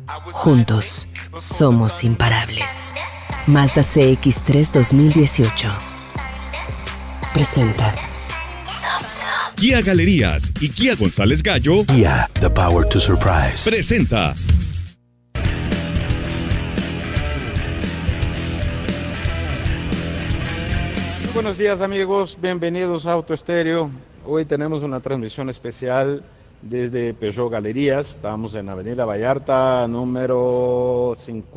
Juntos, somos imparables. Mazda CX-3 2018 presenta Kia Galerías y Kia González Gallo. Kia, the power to surprise. Presenta. Buenos días amigos, bienvenidos a Auto Estéreo. Hoy tenemos una transmisión especial desde Peugeot Galerías. Estamos en Avenida Vallarta, número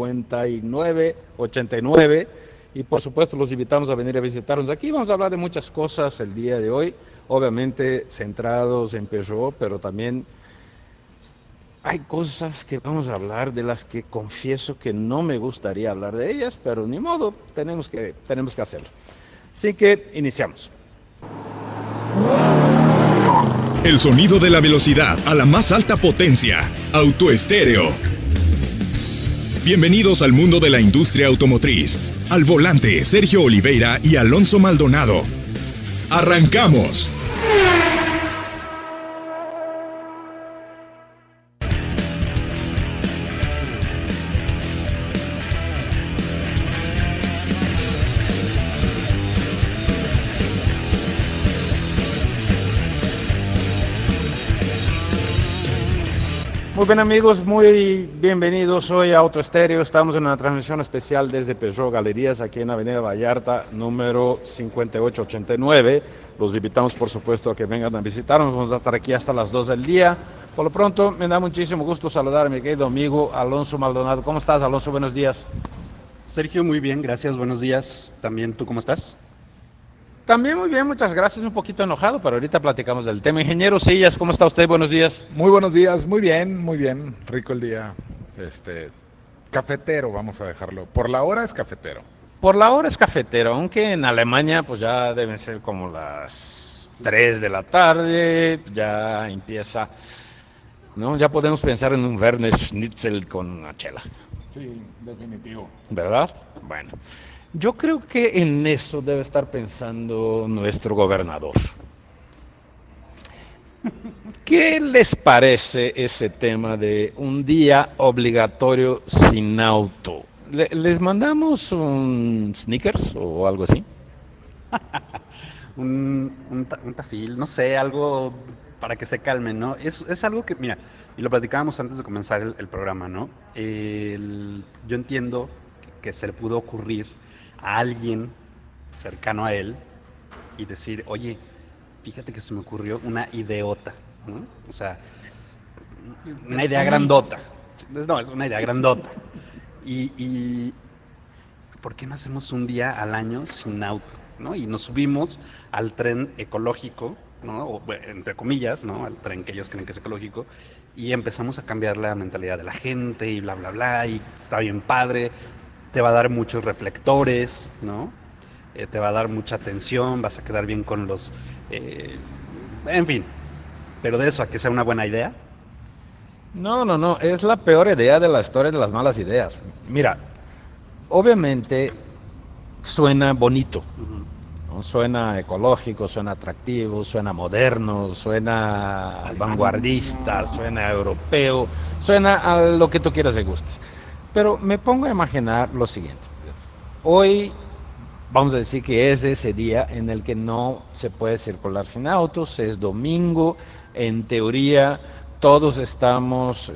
5989. Y por supuesto los invitamos a venir a visitarnos aquí. Vamos a hablar de muchas cosas el día de hoy, obviamente centrados en Peugeot, pero también hay cosas que vamos a hablar de las que confieso que no me gustaría hablar de ellas, pero ni modo, tenemos que hacerlo. Así que iniciamos. El sonido de la velocidad a la más alta potencia. Auto Estéreo. Bienvenidos al mundo de la industria automotriz. Al volante, Sergio Oliveira y Alonso Maldonado. ¡Arrancamos! Muy bien amigos, muy bienvenidos hoy a Auto Estéreo. Estamos en una transmisión especial desde Peugeot Galerías, aquí en Avenida Vallarta, número 5889. Los invitamos por supuesto a que vengan a visitarnos, vamos a estar aquí hasta las 2 del día. Por lo pronto, me da muchísimo gusto saludar a mi querido amigo Alonso Maldonado. ¿Cómo estás, Alonso? Buenos días. Sergio, muy bien, gracias, buenos días. También, ¿tú cómo estás? También muy bien, muchas gracias. Un poquito enojado, pero ahorita platicamos del tema. Ingeniero Sillas, ¿cómo está usted? Buenos días. Muy buenos días, muy bien, rico el día. Cafetero, vamos a dejarlo. Por la hora es cafetero. Por la hora es cafetero, aunque en Alemania pues ya deben ser como las 3 de la tarde, ya empieza, ¿no? Ya podemos pensar en un Werner Schnitzel con una chela. Sí, definitivo. ¿Verdad? Bueno. Yo creo que en eso debe estar pensando nuestro gobernador. ¿Qué les parece ese tema de un día obligatorio sin auto? ¿Les mandamos un Snickers o algo así? un tafil, no sé, algo para que se calmen, ¿no? Es algo que, mira, y lo platicábamos antes de comenzar el programa, ¿no? Yo entiendo que se le pudo ocurrir a alguien cercano a él y decir, oye, fíjate que se me ocurrió una ideota, ¿no? O sea, una idea grandota. No, es una idea grandota. Y ¿por qué no hacemos un día al año sin auto, ¿no? Y nos subimos al tren ecológico, ¿no? O, entre comillas, ¿no? Al tren que ellos creen que es ecológico, y empezamos a cambiar la mentalidad de la gente y bla, bla, bla, y está bien padre. Te va a dar muchos reflectores, ¿no? Te va a dar mucha atención, vas a quedar bien con los... en fin, pero de eso a que sea una buena idea. No, es la peor idea de la historia de las malas ideas. Mira, obviamente suena bonito, ¿no? Suena ecológico, suena atractivo, suena moderno, suena vanguardista, suena europeo, suena a lo que tú quieras y gustes. Pero me pongo a imaginar lo siguiente. Hoy vamos a decir que es ese día en el que no se puede circular sin autos, es domingo, en teoría todos estamos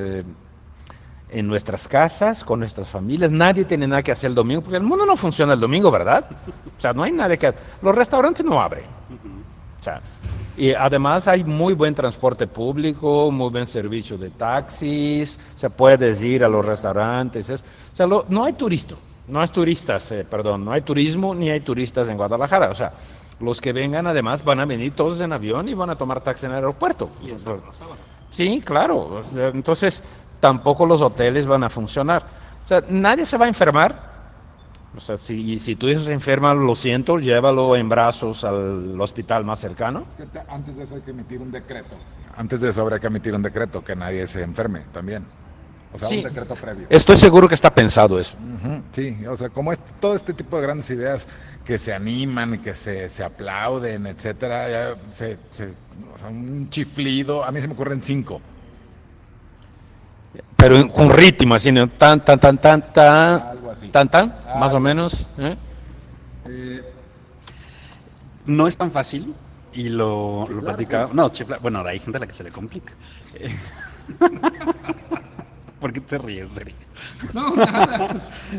en nuestras casas, con nuestras familias, nadie tiene nada que hacer el domingo, porque el mundo no funciona el domingo, ¿verdad? O sea, no hay nada que hacer. Los restaurantes no abren. O sea, y además hay muy buen transporte público, muy buen servicio de taxis, se puede ir a los restaurantes. O sea, no hay turistas, no hay turismo ni hay turistas en Guadalajara. O sea, los que vengan además van a venir todos en avión y van a tomar taxi en el aeropuerto. Sí, claro. O sea, entonces tampoco los hoteles van a funcionar. O sea, nadie se va a enfermar. O sea, si tu hijo se enferma, lo siento, llévalo en brazos al hospital más cercano. Es que antes de eso hay que emitir un decreto. Antes de eso habrá que emitir un decreto que nadie se enferme también. O sea, sí, un decreto previo. Estoy seguro que está pensado eso. Sí, o sea, como todo este tipo de grandes ideas que se animan, que se aplauden, etcétera, ya o sea, un chiflido, a mí se me ocurren 5. pero con ritmo, así, ¿no? Tan, Algo así. Más o menos. No es tan fácil y lo platicaba. No, chiflar. Bueno, hay gente a la que se le complica. ¿Por qué te ríes, Seri? No, nada.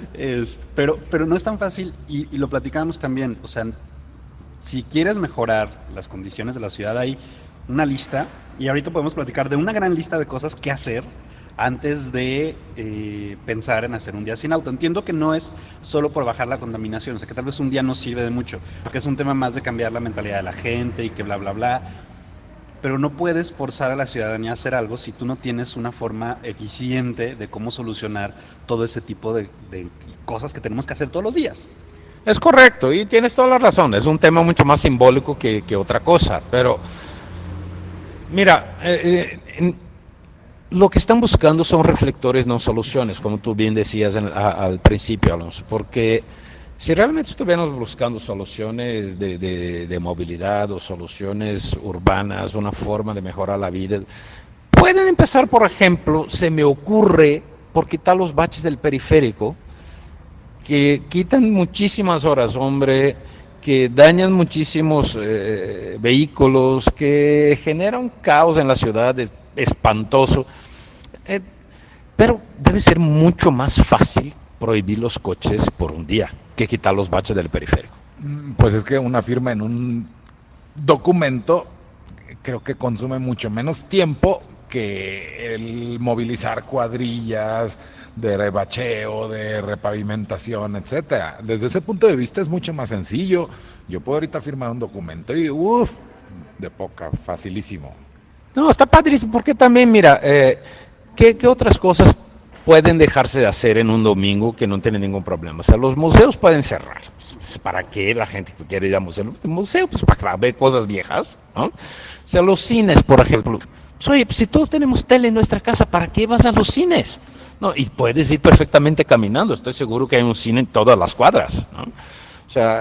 Pero no es tan fácil y lo platicábamos también. O sea, si quieres mejorar las condiciones de la ciudad, hay una lista y ahorita podemos platicar de una gran lista de cosas que hacer antes de pensar en hacer un día sin auto. Entiendo que no es solo por bajar la contaminación, o sea que tal vez un día no sirve de mucho, porque es un tema más de cambiar la mentalidad de la gente y que bla, bla, bla. Pero no puedes forzar a la ciudadanía a hacer algo si tú no tienes una forma eficiente de cómo solucionar todo ese tipo de cosas que tenemos que hacer todos los días. Es correcto, y tienes toda la razón. Es un tema mucho más simbólico que otra cosa. Pero, mira, lo que están buscando son reflectores, no soluciones, como tú bien decías al principio, Alonso. Porque si realmente estuviéramos buscando soluciones de movilidad o soluciones urbanas, una forma de mejorar la vida, pueden empezar, por ejemplo, se me ocurre, por quitar los baches del periférico, que quitan muchísimas horas, hombre, que dañan muchísimos vehículos, que generan un caos en la ciudad espantoso. Pero debe ser mucho más fácil prohibir los coches por un día que quitar los baches del periférico. Pues es que una firma en un documento creo que consume mucho menos tiempo que el movilizar cuadrillas de rebacheo, de repavimentación, etcétera. Desde ese punto de vista es mucho más sencillo. Yo puedo ahorita firmar un documento y de poca, facilísimo. No, está padrísimo, porque también, mira, ¿qué otras cosas pueden dejarse de hacer en un domingo que no tienen ningún problema? O sea, los museos pueden cerrar. Pues, ¿para qué la gente que quiere ir al museo? Pues para ver cosas viejas, ¿no? O sea, los cines, por ejemplo. Pues, oye, pues, si todos tenemos tele en nuestra casa, ¿para qué vas a los cines? No, y puedes ir perfectamente caminando. Estoy seguro que hay un cine en todas las cuadras, ¿no? O sea,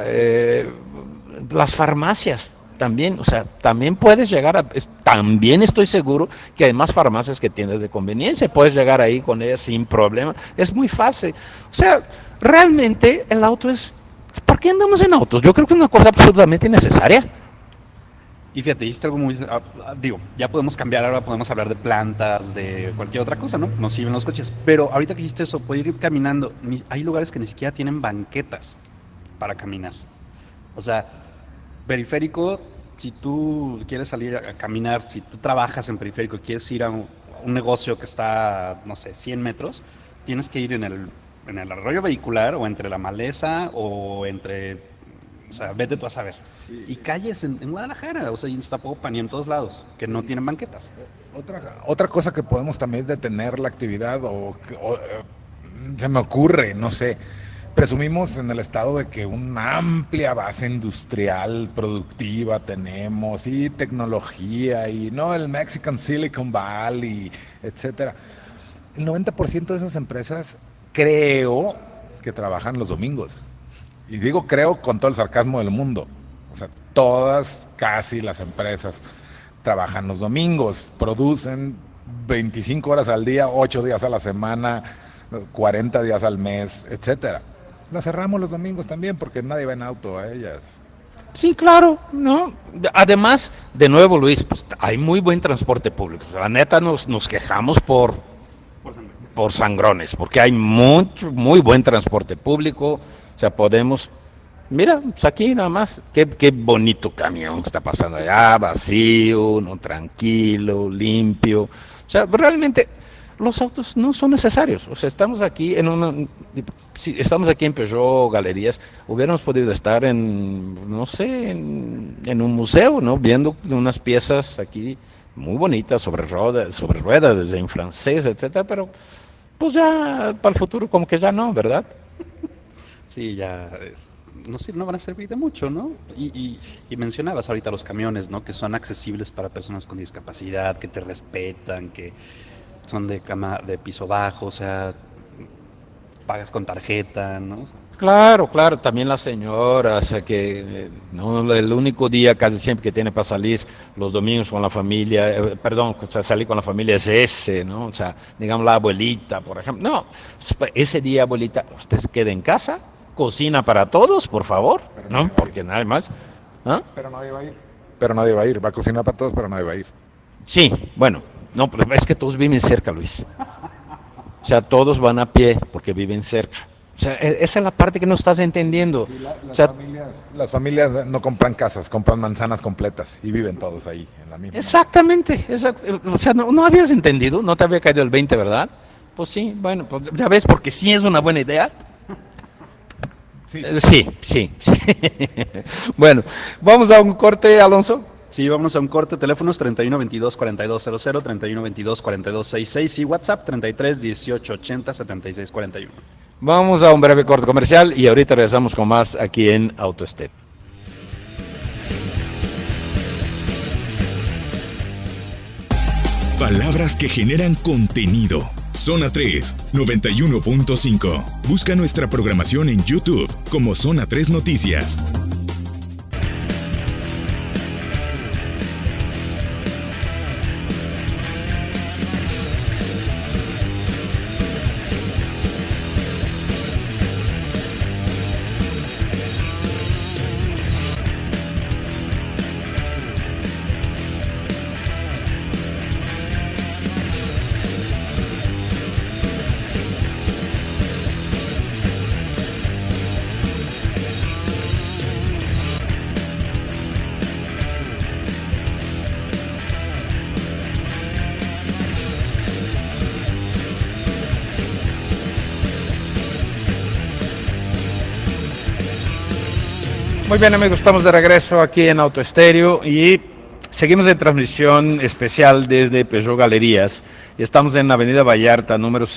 las farmacias también, o sea, también puedes llegar también estoy seguro que hay más farmacias que tiendas de conveniencia, puedes llegar ahí con ellas sin problema, es muy fácil. O sea, realmente el auto ¿por qué andamos en autos? Yo creo que es una cosa absolutamente innecesaria. Y fíjate, dijiste algo muy... ya podemos cambiar, ahora podemos hablar de plantas, de cualquier otra cosa, ¿no? Nos sirven los coches. Pero ahorita que dijiste eso, puedes ir caminando. Hay lugares que ni siquiera tienen banquetas para caminar. O sea, periférico, si tú quieres salir a caminar, si tú trabajas en periférico, quieres ir a un negocio que está, no sé, 100 metros, tienes que ir en el arroyo vehicular o entre la maleza o entre... O sea, vete tú a saber. Y calles en Guadalajara, o sea, en Zapopan y en todos lados, que no tienen banquetas. Otra cosa que podemos también detener la actividad, se me ocurre, no sé, presumimos en el estado de que una amplia base industrial productiva tenemos, y tecnología, y no el Mexican Silicon Valley, etcétera. El 90% de esas empresas creo que trabajan los domingos. Y digo creo con todo el sarcasmo del mundo. O sea, todas, casi las empresas trabajan los domingos, producen 25 horas al día, 8 días a la semana, 40 días al mes, etcétera. Las cerramos los domingos también porque nadie va en auto a ellas. Sí, claro, ¿no? Además, de nuevo, Luis, pues hay muy buen transporte público. La neta nos quejamos por sangrones, porque hay muy buen transporte público. O sea, podemos... Mira, pues aquí nada más, qué bonito camión está pasando allá, vacío, no, tranquilo, limpio. O sea, realmente los autos no son necesarios. O sea, estamos aquí estamos aquí en Peugeot Galerías, hubiéramos podido estar no sé, en un museo, ¿no? Viendo unas piezas aquí muy bonitas sobre ruedas, desde en francés, etcétera, pero pues ya para el futuro como que ya no, ¿verdad? Sí, ya no van a servir de mucho, ¿no? Y mencionabas ahorita los camiones, ¿no? Que son accesibles para personas con discapacidad, que te respetan, que son de piso bajo, o sea, pagas con tarjeta, ¿no? Claro, claro, también las señoras, que no, el único día casi siempre que tiene para salir los domingos con la familia, perdón, o sea, salir con la familia es ese, ¿no? O sea, digamos la abuelita, por ejemplo. No, ese día, abuelita, usted se queda en casa, cocina para todos, por favor, ¿no? Porque nada más. ¿Ah? Pero nadie va a ir. Pero nadie va a ir. Va a cocinar para todos, pero nadie va a ir. Sí, bueno, no, pero es que todos viven cerca, Luis. O sea, todos van a pie porque viven cerca. O sea, esa es la parte que no estás entendiendo. Sí, o sea, las familias no compran casas, compran manzanas completas y viven todos ahí en la misma. Exactamente. O sea, no habías entendido, no te había caído el 20, ¿verdad? Pues sí, bueno, pues ya ves, porque sí es una buena idea. Sí. Bueno, vamos a un corte, Alonso. Sí, vamos a un corte. Teléfonos 31 22 4200, 31 22 4266 y WhatsApp 33 18 80 76 41. Vamos a un breve corte comercial y ahorita regresamos con más aquí en AutoStep. Palabras que generan contenido. Zona 3, 91.5. Busca nuestra programación en YouTube como Zona 3 Noticias. Muy bien, amigos, estamos de regreso aquí en AutoStéreo y seguimos en transmisión especial desde Peugeot Galerías. Estamos en Avenida Vallarta, número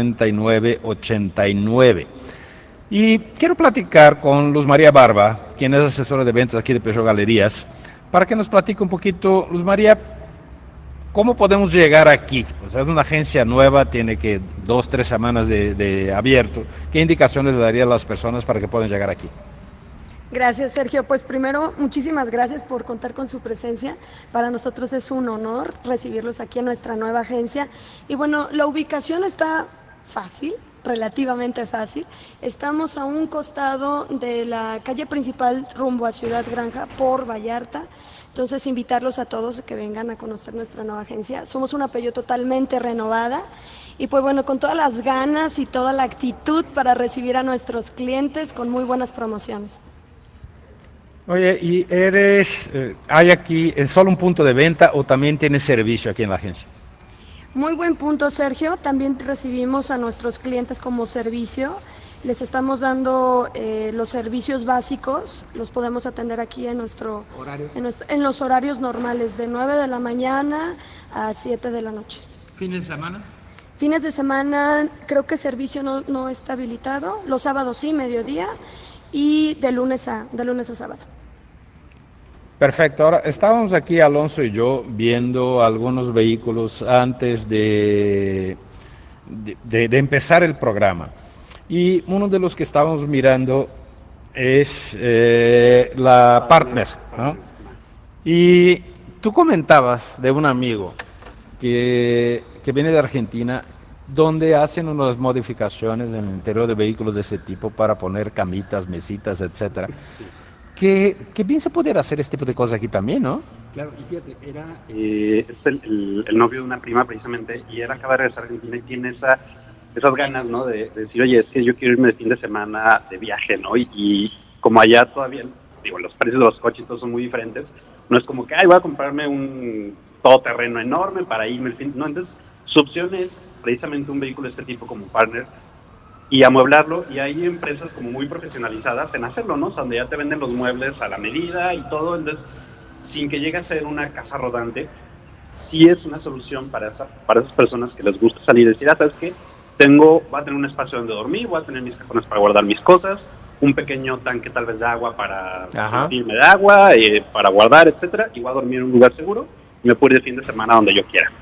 5989. Y quiero platicar con Luz María Barba, quien es asesora de ventas aquí de Peugeot Galerías, para que nos platique un poquito, Luz María, ¿cómo podemos llegar aquí? O sea, es una agencia nueva, tiene que 2, 3 semanas de abierto. ¿Qué indicaciones le daría a las personas para que puedan llegar aquí? Gracias, Sergio. Pues primero, muchísimas gracias por contar con su presencia. Para nosotros es un honor recibirlos aquí en nuestra nueva agencia. Y bueno, la ubicación está fácil, relativamente fácil. Estamos a un costado de la calle principal rumbo a Ciudad Granja por Vallarta. Entonces, invitarlos a todos a que vengan a conocer nuestra nueva agencia. Somos una Peugeot totalmente renovada y pues bueno, con todas las ganas y toda la actitud para recibir a nuestros clientes con muy buenas promociones. Oye, ¿y hay aquí solo un punto de venta o también tienes servicio aquí en la agencia? Muy buen punto, Sergio. También recibimos a nuestros clientes como servicio. Les estamos dando los servicios básicos, los podemos atender aquí en nuestro horario, en los horarios normales, de 9 de la mañana a 7 de la noche. ¿Fines de semana? Fines de semana creo que servicio no está habilitado, los sábados sí, mediodía, y de lunes a sábado. Perfecto, ahora estábamos aquí Alonso y yo viendo algunos vehículos antes de empezar el programa y uno de los que estábamos mirando es la Partner, ¿no? Y tú comentabas de un amigo que viene de Argentina donde hacen unas modificaciones en el interior de vehículos de ese tipo para poner camitas, mesitas, etcétera. Sí. Que bien se pudiera hacer este tipo de cosas aquí también, ¿no? Claro, y fíjate, es el novio de una prima precisamente, y él acaba de regresar a Argentina y tiene esas ganas, ¿no? De decir, oye, es que yo quiero irme de fin de semana de viaje, ¿no? Y como allá todavía, digo, los precios de los coches todos son muy diferentes, no es como que, voy a comprarme un todoterreno enorme para irme el fin, no, entonces su opción es precisamente un vehículo de este tipo como Partner y amueblarlo, y hay empresas como muy profesionalizadas en hacerlo, ¿no? O sea, donde ya te venden los muebles a la medida y todo, entonces, sin que llegue a ser una casa rodante, sí es una solución para esas personas que les gusta salir y decir, ¿sabes qué? Voy a tener un espacio donde dormir, voy a tener mis cajones para guardar mis cosas, un pequeño tanque tal vez de agua para surtirme de agua, para guardar, etcétera, y voy a dormir en un lugar seguro y me puedo ir de fin de semana donde yo quiera.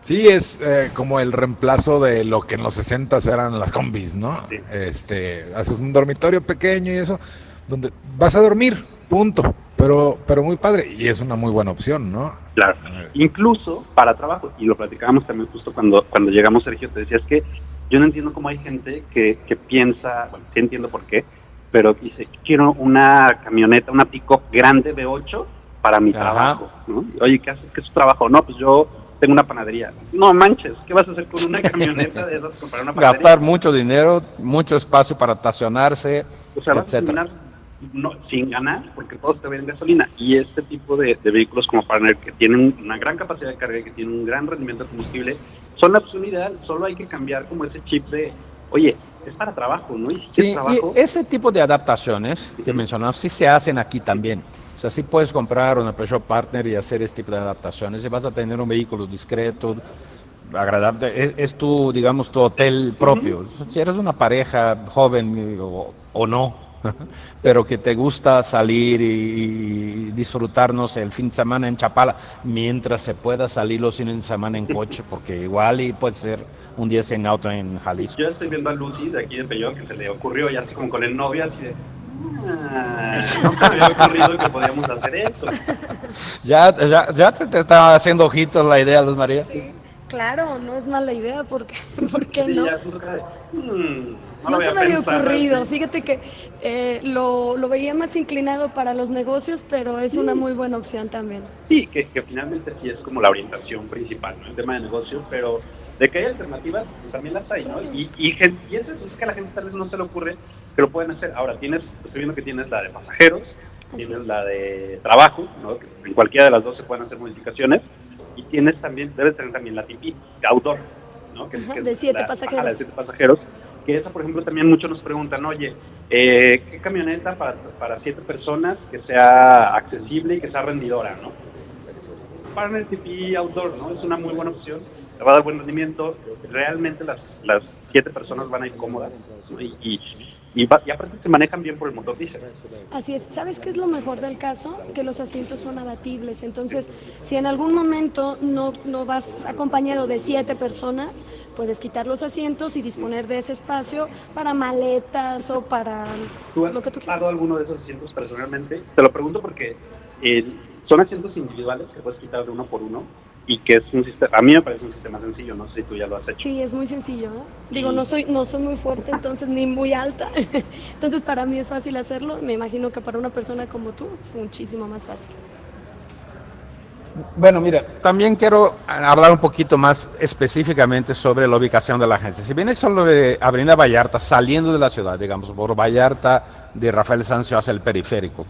Sí, es como el reemplazo de lo que en los 60 eran las combis, ¿no? Sí. Haces un dormitorio pequeño y eso, donde vas a dormir, punto. Pero muy padre, y es una muy buena opción, ¿no? Claro, incluso para trabajo, y lo platicábamos también justo cuando llegamos, Sergio, te decía, es que yo no entiendo cómo hay gente que piensa, bueno, sí entiendo por qué, pero dice, quiero una camioneta, una pick-up grande V8 para mi trabajo, ¿no? Oye, ¿qué haces? ¿Qué es tu trabajo? No, pues yo tengo una panadería. No manches, ¿qué vas a hacer con una camioneta de esas? Comprar una panadería. Gastar mucho dinero, mucho espacio para estacionarse, O sea, vas a etcétera. terminar sin ganar, porque todos te ven gasolina. Y este tipo de vehículos como Partner, que tienen una gran capacidad de carga, que tienen un gran rendimiento de combustible, son la opción ideal. Solo hay que cambiar como ese chip de, oye, es para trabajo, ¿no? Y si Sí, es trabajo, y ese tipo de adaptaciones que mencionamos sí se hacen aquí también. O sea, sí puedes comprar una Peugeot Partner y hacer este tipo de adaptaciones y vas a tener un vehículo discreto, agradable. Es tu, digamos, tu hotel propio. Si eres una pareja joven o no, pero que te gusta salir y disfrutar, no sé, el fin de semana en Chapala, mientras se pueda salir los fines de semana en coche, porque igual y puede ser un día sin auto en Jalisco. yo estoy viendo a Lucy de aquí de Peugeot, que se le ocurrió ya así como con el novio, así de, no se me había ocurrido que podíamos hacer eso. Ya te está haciendo ojitos la idea, Luz María. Claro, no es mala idea, porque ¿por qué Sí, no? ya puso cara de, no lo No había se me había pensado ocurrido. así. Fíjate que lo veía más inclinado para los negocios, pero es una muy buena opción también. Sí, que finalmente sí es como la orientación principal, ¿no? El tema de negocio, pero de que hay alternativas, pues también las hay, ¿no? Y es eso, es que a la gente tal vez no se le ocurre que lo pueden hacer. Ahora, estoy viendo que tienes la de pasajeros, tienes la de trabajo, ¿no? Que en cualquiera de las dos se pueden hacer modificaciones, y debes tener también la TP, de outdoor, ¿no? Que Ajá, es de 7 la pasajeros. de 7 pasajeros, que esa, por ejemplo, también muchos nos preguntan, oye, ¿qué camioneta para 7 personas que sea accesible y que sea rendidora, ¿no? Partner TP Outdoor, ¿no? Es una muy buena opción, te va a dar buen rendimiento, realmente las 7 personas van a ir cómodas, ¿no? Y aparte se manejan bien por el motor diésel. Así es. ¿Sabes qué es lo mejor del caso? Que los asientos son abatibles. Entonces, si en algún momento no vas acompañado de 7 personas, puedes quitar los asientos y disponer de ese espacio para maletas o para ¿Tú has lo que tú quieras. ocupado alguno de esos asientos personalmente? Te lo pregunto porque son asientos individuales que puedes quitar de uno por uno y que es un sistema, a mí me parece un sistema sencillo, no sé si tú ya lo has hecho. Sí, es muy sencillo, ¿no? Digo, no soy muy fuerte, entonces ni muy alta. Entonces, para mí es fácil hacerlo. Me imagino que para una persona como tú, muchísimo más fácil. Bueno, mira, también quiero hablar un poquito más específicamente sobre la ubicación de la agencia. Si vienes sobre Avenida Vallarta, saliendo de la ciudad, digamos, por Vallarta de Rafael Sanzio hacia el periférico,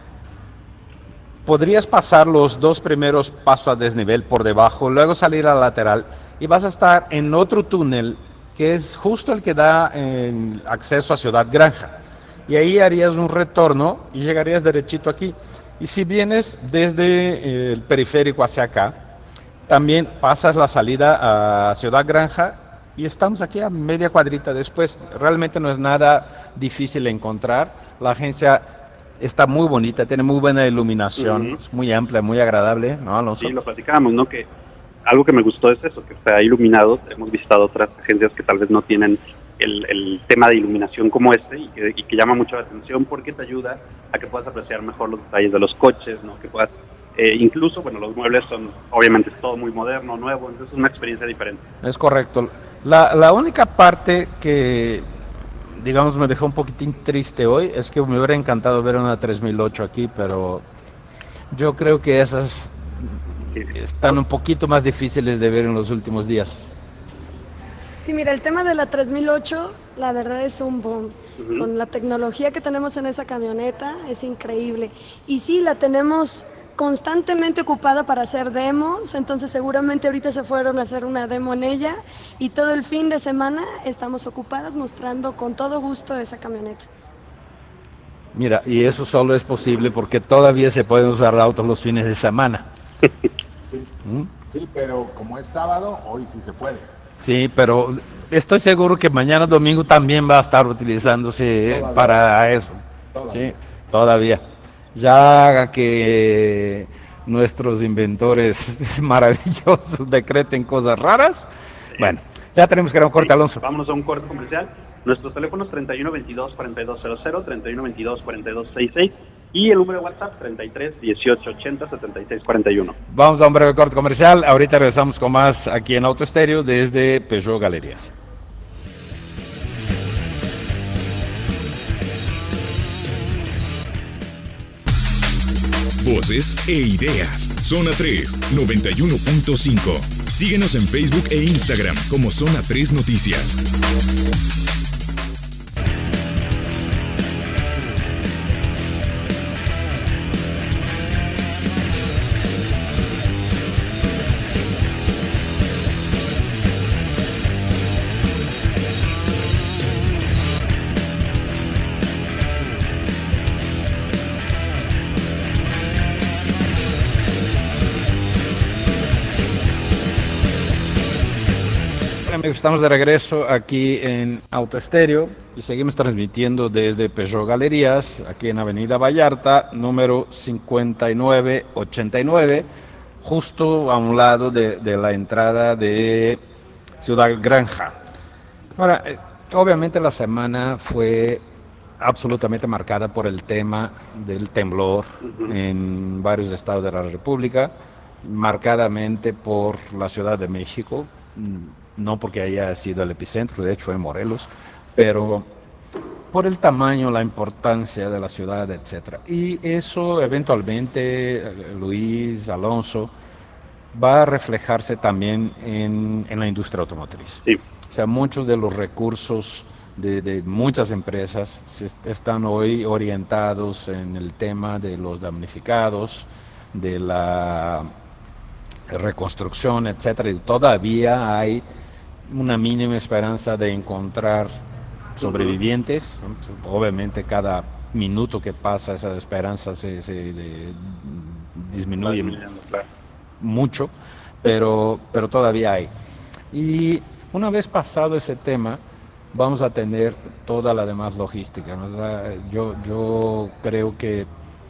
podrías pasar los 2 primeros pasos a desnivel por debajo, luego salir a la lateral y vas a estar en otro túnel que es justo el que da acceso a Ciudad Granja. Y ahí harías un retorno y llegarías derechito aquí. Y si vienes desde el periférico hacia acá, también pasas la salida a Ciudad Granja y estamos aquí a media cuadrita después. Realmente no es nada difícil de encontrar. La agencia está muy bonita, tiene muy buena iluminación, es muy amplia, muy agradable, ¿no, Alonso? Sí, lo platicábamos, ¿no? Que algo que me gustó es eso, que está iluminado. Hemos visitado otras agencias que tal vez no tienen el tema de iluminación como este y que llama mucho la atención porque te ayuda a que puedas apreciar mejor los detalles de los coches, ¿no? Que puedas, incluso, bueno, los muebles son, obviamente es todo muy moderno, nuevo, entonces es una experiencia diferente. Es correcto. La única parte que, digamos, me dejó un poquitín triste hoy es que me hubiera encantado ver una 3008 aquí, pero yo creo que esas están un poquito más difíciles de ver en los últimos días. Sí, mira, el tema de la 3008, la verdad es un boom. Con la tecnología que tenemos en esa camioneta, es increíble. Y sí, la tenemos constantemente ocupada para hacer demos, entonces seguramente ahorita se fueron a hacer una demo en ella y todo el fin de semana estamos ocupadas mostrando con todo gusto esa camioneta. Mira, y eso solo es posible porque todavía se pueden usar autos los fines de semana. Sí, sí, pero como es sábado, hoy sí se puede. Sí, pero estoy seguro que mañana domingo también va a estar utilizándose para eso. Todavía. Sí, todavía. Ya que nuestros inventores maravillosos decreten cosas raras. Bueno, ya tenemos que ir a un corte, Alonso. Vámonos a un corte comercial. Nuestros teléfonos 31 22 4200, 31 22 4266 y el número de WhatsApp 33 18 80 76 41. Vamos a un breve corte comercial. Ahorita regresamos con más aquí en Auto Estéreo desde Peugeot Galerías. Voces e ideas. Zona 3, 91.5. Síguenos en Facebook e Instagram como Zona 3 Noticias. Amigos, estamos de regreso aquí en Auto Estéreo y seguimos transmitiendo desde Peugeot Galerías, aquí en Avenida Vallarta, número 5989, justo a un lado de la entrada de Ciudad Granja. Ahora, obviamente la semana fue absolutamente marcada por el tema del temblor en varios estados de la República, marcadamente por la Ciudad de México. No porque haya sido el epicentro, de hecho fue en Morelos, pero por el tamaño, la importancia de la ciudad, etcétera. Y eso eventualmente, Luis, Alonso, va a reflejarse también en la industria automotriz. Sí. O sea, muchos de los recursos de muchas empresas están hoy orientados en el tema de los damnificados, de la reconstrucción, etcétera, y todavía hay una mínima esperanza de encontrar sobrevivientes. Obviamente cada minuto que pasa esa esperanza se disminuye mucho, pero todavía hay. Y una vez pasado ese tema, vamos a tener toda la demás logística, ¿no? Yo creo que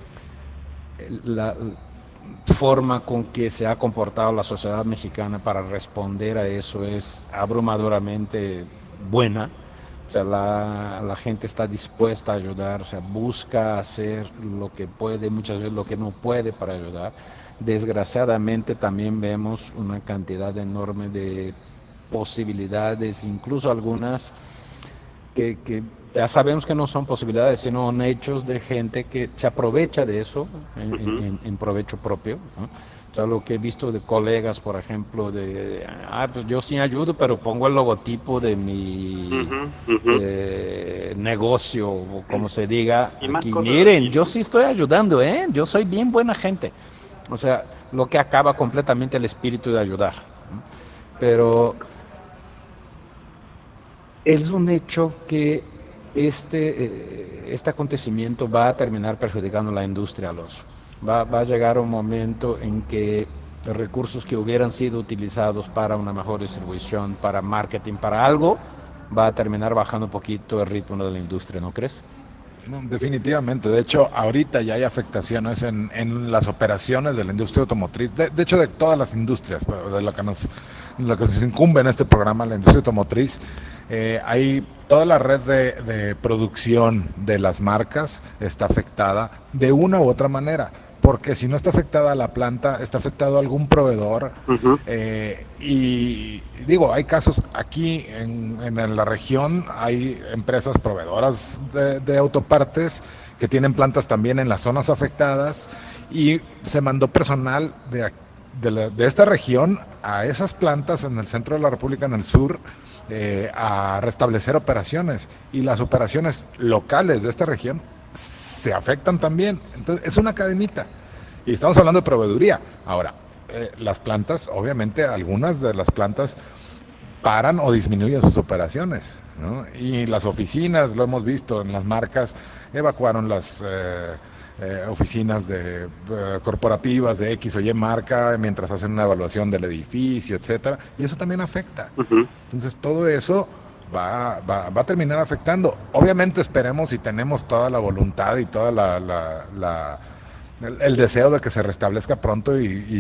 la forma con que se ha comportado la sociedad mexicana para responder a eso es abrumadoramente buena. O sea, la gente está dispuesta a ayudar, o sea, busca hacer lo que puede, muchas veces lo que no puede para ayudar. Desgraciadamente también vemos una cantidad enorme de posibilidades, incluso algunas que ya sabemos que no son posibilidades, sino hechos de gente que se aprovecha de eso en provecho propio, ¿no? O sea, lo que he visto de colegas, por ejemplo, pues yo sí ayudo, pero pongo el logotipo de mi negocio, o como se diga. Y miren, yo sí estoy ayudando, yo soy bien buena gente. O sea, lo que acaba completamente el espíritu de ayudar, ¿no? Pero es un hecho que este acontecimiento va a terminar perjudicando la industria, Alonso. Va a llegar un momento en que los recursos que hubieran sido utilizados para una mejor distribución, para marketing, para algo, va a terminar bajando un poquito el ritmo de la industria, ¿no crees? No, definitivamente. De hecho, ahorita ya hay afectaciones en las operaciones de la industria automotriz, de hecho de todas las industrias, de lo que nos incumbe en este programa, la industria automotriz. Hay toda la red de producción de las marcas está afectada de una u otra manera, porque si no está afectada la planta, está afectado algún proveedor. Y digo, hay casos aquí en la región, hay empresas proveedoras de autopartes que tienen plantas también en las zonas afectadas, y se mandó personal de esta región a esas plantas en el centro de la República, en el sur, a restablecer operaciones, y las operaciones locales de esta región se afectan también. Entonces es una cadenita, y estamos hablando de proveeduría. Ahora, las plantas, obviamente algunas de las plantas paran o disminuyen sus operaciones, ¿no? Y las oficinas, lo hemos visto en las marcas, evacuaron las oficinas corporativas de X o Y marca mientras hacen una evaluación del edificio, etcétera, y eso también afecta. Entonces todo eso va a terminar afectando. Obviamente esperemos y tenemos toda la voluntad y toda el deseo de que se restablezca pronto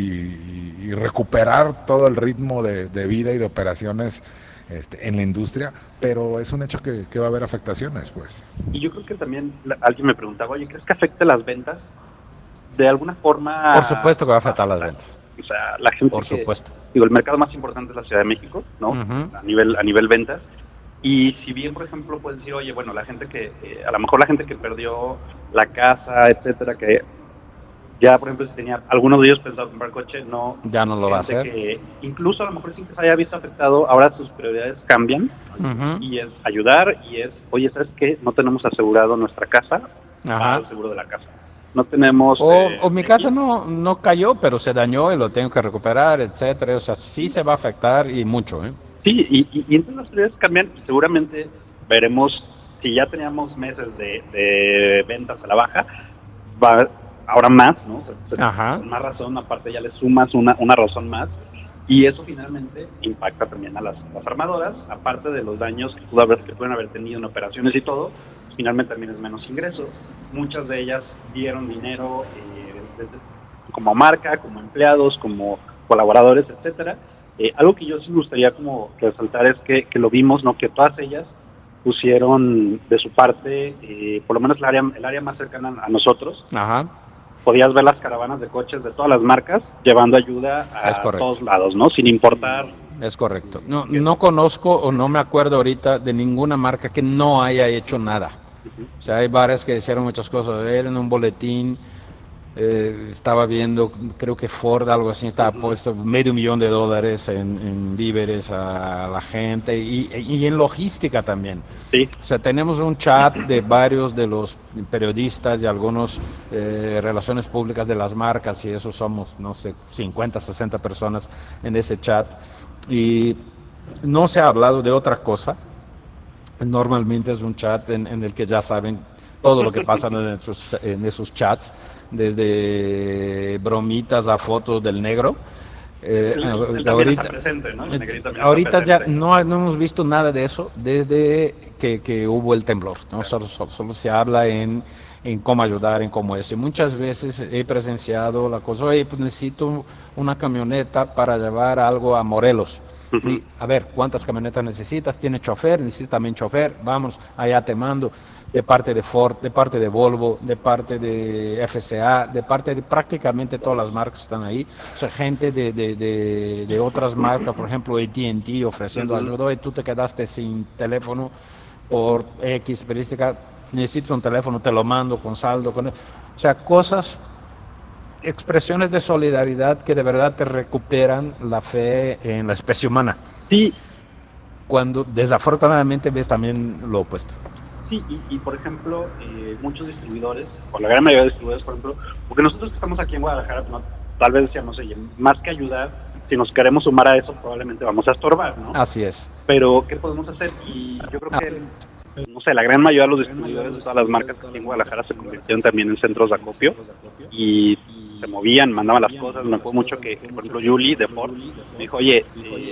y recuperar todo el ritmo de vida y de operaciones en la industria, pero es un hecho que va a haber afectaciones, pues. Y yo creo que también alguien me preguntaba, oye, ¿crees que afecte las ventas? De alguna forma... Por supuesto que va a afectar las ventas. O sea, la gente Por supuesto. Digo, el mercado más importante es la Ciudad de México, ¿no? A nivel ventas. Y si bien, por ejemplo, puedes decir, oye, bueno, la gente que... a lo mejor la gente que perdió la casa, etcétera, que... Ya, por ejemplo, si tenía algunos de ellos pensado comprar coche, no... Ya no lo va a hacer. Que incluso a lo mejor sin que se haya visto afectado, ahora sus prioridades cambian. Y es ayudar y es, oye, ¿sabes qué? No tenemos asegurado nuestra casa para el seguro de la casa. No tenemos... O mi casa no cayó, pero se dañó y lo tengo que recuperar, etcétera. O sea, sí se va a afectar y mucho, ¿eh? Sí, y entonces las prioridades cambian y seguramente veremos, si ya teníamos meses de ventas a la baja, va... ahora más, ¿no? Con más razón, aparte ya le sumas una razón más, y eso finalmente impacta también a las armadoras, aparte de los daños que pueden haber tenido en operaciones y todo, finalmente también es menos ingreso. Muchas de ellas dieron dinero como marca, como empleados, como colaboradores, etcétera. Algo que yo sí me gustaría como resaltar es que lo vimos, ¿no? Que todas ellas pusieron de su parte, por lo menos el área más cercana a nosotros. Podías ver las caravanas de coches de todas las marcas llevando ayuda a todos lados, ¿no? Sin importar. Es correcto. No conozco o no me acuerdo ahorita de ninguna marca que no haya hecho nada. O sea, hay varias que hicieron muchas cosas. En un boletín estaba viendo, creo que Ford, algo así, estaba puesto $500,000 en víveres a la gente y en logística también. Sí. O sea, tenemos un chat de varios de los periodistas y algunos relaciones públicas de las marcas, y eso somos, no sé, 50, 60 personas en ese chat, y no se ha hablado de otra cosa. Normalmente es un chat en el que ya saben todo lo que pasa en esos chats, desde bromitas a fotos del negro. Ahorita, presente, ¿no? Ahorita ya no hemos visto nada de eso desde que hubo el temblor, ¿no? Solo se habla en cómo ayudar, en cómo es. Y muchas veces he presenciado la cosa, oye, pues necesito una camioneta para llevar algo a Morelos. Y, a ver, ¿cuántas camionetas necesitas? ¿Tiene chofer? ¿Necesita también chofer? Vamos, allá te mando. De parte de Ford, de parte de Volvo, de parte de FCA, de parte de prácticamente todas las marcas que están ahí. O sea, gente de otras marcas, por ejemplo, AT&T ofreciendo ayuda. Oye, tú te quedaste sin teléfono por X periodística, necesitas un teléfono, te lo mando con saldo. O sea, cosas, expresiones de solidaridad que de verdad te recuperan la fe en la especie humana. Sí. Cuando desafortunadamente ves también lo opuesto. Sí, y por ejemplo, muchos distribuidores, o la gran mayoría de distribuidores, por ejemplo, porque nosotros que estamos aquí en Guadalajara, ¿no? Tal vez decíamos, oye, más que ayudar, si nos queremos sumar a eso, probablemente vamos a estorbar, ¿no? Así es. Pero, ¿qué podemos hacer? Y yo creo que, no sé, la gran mayoría de los distribuidores de todas las marcas que aquí en Guadalajara se convirtieron también en centros de acopio, y se movían, mandaban las cosas. Me acuerdo mucho que, por ejemplo, Julie de Ford me dijo, oye,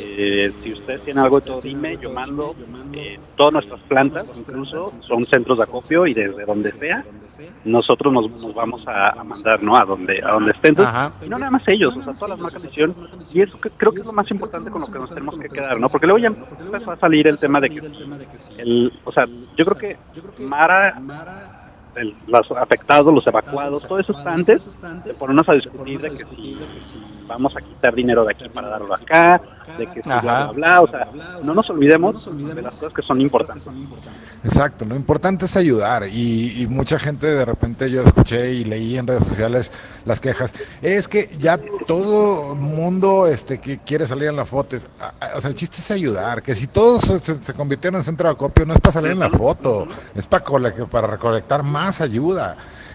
si ustedes tienen algo de todo, dime, yo mando. Todas nuestras plantas incluso son centros de acopio, y desde donde sea nosotros nos vamos a mandar, ¿no? A donde esté. Entonces, y no nada más ellos, o sea, todas las marcas hicieron, y eso creo que es lo más importante con lo que nos tenemos que quedar, ¿no? Porque luego ya empezó a salir el tema de que o sea, yo creo que Mara, los afectados, los evacuados, todo eso está antes de ponernos a discutir de que si vamos a quitar dinero de aquí para darlo acá, de que si bla, bla, bla. O sea, no nos olvidemos de las cosas que son importantes. Exacto, lo importante es ayudar, y mucha gente, de repente yo escuché y leí en redes sociales las quejas, es que ya todo mundo que quiere salir en la foto, o sea, el chiste es ayudar, que si todos se convirtieron en centro de acopio, no es para salir en la foto, es para recolectar más ayuda.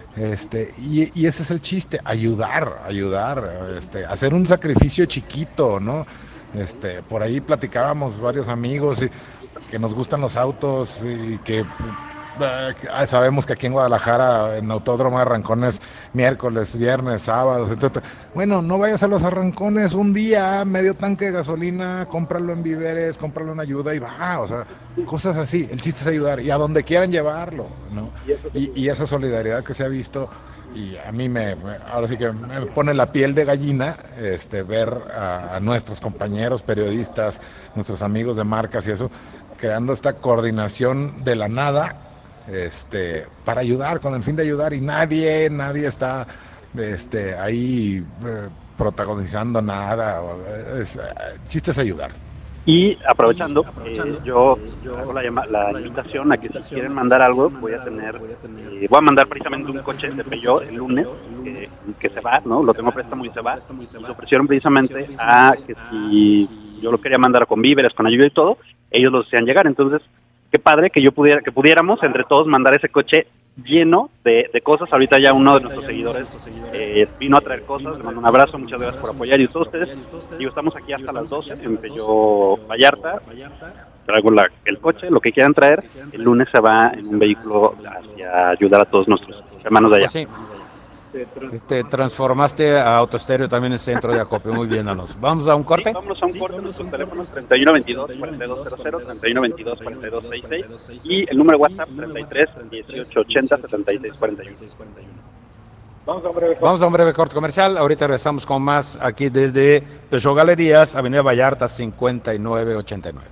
Y ese es el chiste, ayudar, hacer un sacrificio chiquito, ¿no? Por ahí platicábamos varios amigos que nos gustan los autos y que sabemos que aquí en Guadalajara, en Autódromo de Arrancones, miércoles, viernes, sábados, etc. Bueno, no vayas a los Arrancones un día, medio tanque de gasolina, cómpralo en víveres, cómpralo en ayuda y va, o sea, cosas así. El chiste es ayudar y a donde quieran llevarlo, ¿no? Y esa solidaridad que se ha visto, y a mí ahora sí que me pone la piel de gallina ver a nuestros compañeros periodistas, nuestros amigos de marcas y eso, creando esta coordinación de la nada, para ayudar, con el fin de ayudar, y nadie está ahí protagonizando nada. El chiste es ayudar. Y aprovechando, yo hago la invitación a que si quieren mandar algo, voy a mandar precisamente un coche de Peugeot el lunes, que se va, ¿no? Lo tengo préstamo y se va. Y se ofrecieron precisamente a que si yo lo quería mandar con víveres, con ayuda y todo, ellos lo hacían llegar. Entonces, qué padre que pudiéramos entre todos mandar ese coche lleno de cosas. Ahorita ya uno de nuestros seguidores vino a traer cosas. Le mando un abrazo, muchas gracias por apoyar. Y todos ustedes, estamos aquí hasta las 12 en Peugeot Vallarta. Traigo el coche, lo que quieran traer. El lunes se va en un vehículo hacia ayudar a todos nuestros hermanos de allá. Sí. Transformaste a Autoestéreo también en centro de acopio. Muy bien, Anos. ¿Vamos a un corte? Sí, vámonos a un corte. Nuestros teléfonos 3122-4200, 3122-4266 y el número WhatsApp 33-1880-7641. Vamos a un breve corte comercial. Ahorita regresamos con más aquí desde Peugeot Galerías, Avenida Vallarta 5989.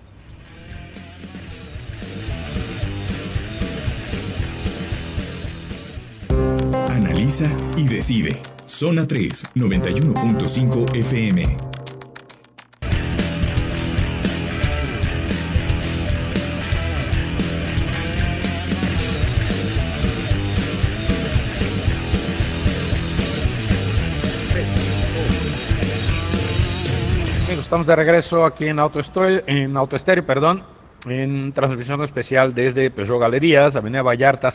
Analiza y decide. Zona 3, 91.5 FM. Estamos de regreso aquí en Autoestéreo, en transmisión especial desde Peugeot Galerías, Avenida Vallarta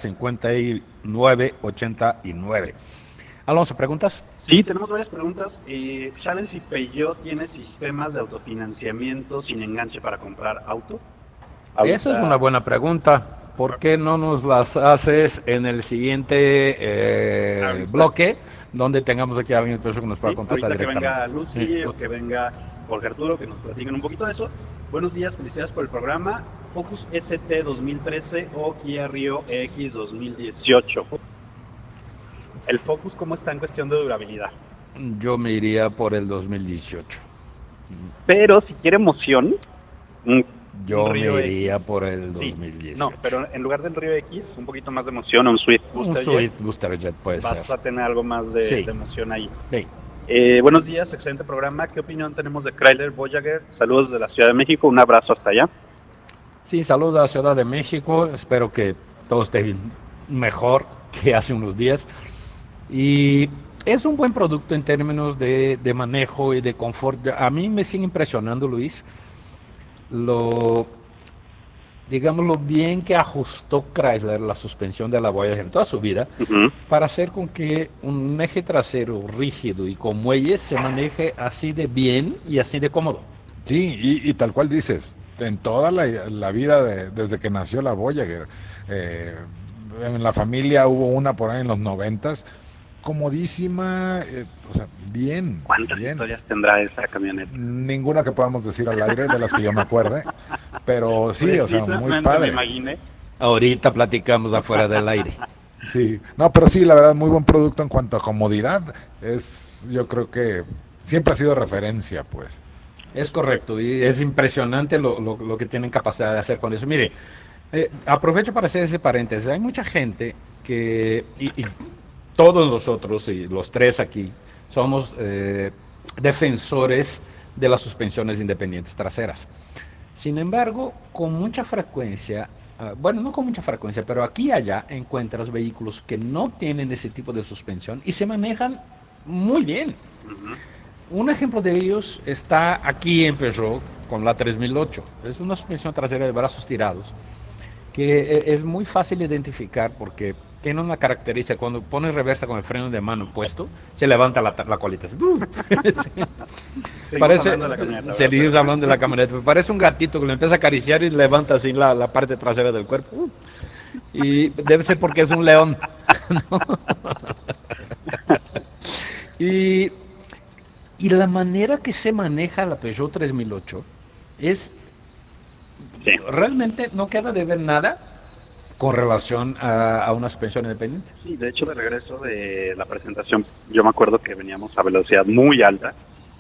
5989. Alonso, ¿preguntas? Sí, tenemos varias preguntas. ¿Saben si Peugeot tiene sistemas de autofinanciamiento sin enganche para comprar auto? Esa es una buena pregunta. ¿Por qué no nos las haces en el siguiente bloque, donde tengamos aquí a alguien que nos pueda contestar directamente? Que venga Lucy o que venga Jorge Arturo, que nos platiquen un poquito de eso. Buenos días, felicidades por el programa. Focus ST 2013 o Kia Rio EX 2018. ¿El Focus cómo está en cuestión de durabilidad? Yo me iría por el 2018. Pero si quiere emoción, yo me iría por el 2018. No, pero en lugar del Rio X, un poquito más de emoción, un Swift Booster Jet puede ser. Vas a tener algo más de emoción ahí. Sí. Buenos días, excelente programa. ¿Qué opinión tenemos de Chrysler Voyager? Saludos de la Ciudad de México, un abrazo hasta allá. Sí, saludos a la Ciudad de México. Espero que todo esté mejor que hace unos días. Y es un buen producto en términos de manejo y de confort. A mí me sigue impresionando, Luis, lo bien que ajustó Chrysler la suspensión de la Voyager en toda su vida, para hacer con que un eje trasero rígido y con muelles se maneje así de bien y así de cómodo. Sí, y tal cual dices, en toda la vida desde que nació la Voyager, en la familia hubo una por ahí en los 90s, comodísima, o sea, bien. ¿Cuántas historias tendrá esa camioneta? Ninguna que podamos decir al aire, de las que yo me acuerde, pero sí, o sea, muy padre. Me imaginé. Ahorita platicamos afuera del aire. Sí, no, pero sí, la verdad, muy buen producto en cuanto a comodidad. Yo creo que siempre ha sido referencia, pues. Es correcto, y es impresionante lo que tienen capacidad de hacer con eso. Mire, aprovecho para hacer ese paréntesis. Hay mucha gente que, y todos nosotros, y los tres aquí, somos defensores de las suspensiones independientes traseras. Sin embargo, con mucha frecuencia, bueno, no con mucha frecuencia, pero aquí y allá encuentras vehículos que no tienen ese tipo de suspensión y se manejan muy bien. Un ejemplo de ellos está aquí en Peugeot con la 3008. Es una suspensión trasera de brazos tirados que es muy fácil de identificar porque tiene una característica: cuando pones reversa con el freno de mano puesto, se levanta la colita. Seguimos hablando de la camioneta. Parece un gatito que le empieza a acariciar y levanta así la parte trasera del cuerpo. Y debe ser porque es un león. ¿No? Y la manera que se maneja la Peugeot 3008 es... Sí. Realmente no queda de ver nada con relación a una suspensión independiente. Sí, de hecho, de regreso de la presentación, yo me acuerdo que veníamos a velocidad muy alta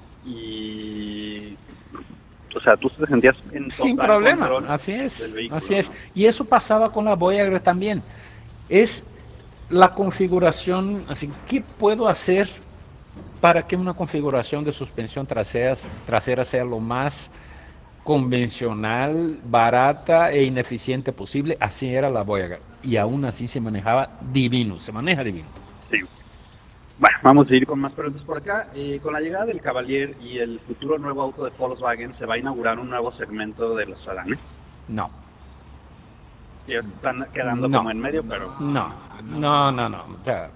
y, o sea, tú te sentías en Sin total problema, control así es, del vehículo, así es. ¿no? Y eso pasaba con la Voyager también. Es la configuración, así, ¿qué puedo hacer para que una configuración de suspensión trasera sea lo más convencional, barata e ineficiente posible? Así era la Voyager. Y aún así se manejaba divino, se maneja divino. Sí. Bueno, vamos a ir con más preguntas por acá. Con la llegada del Cavalier y el futuro nuevo auto de Volkswagen, ¿se va a inaugurar un nuevo segmento de los sedanes? No. Ya están quedando No. como en medio, pero... No. O sea,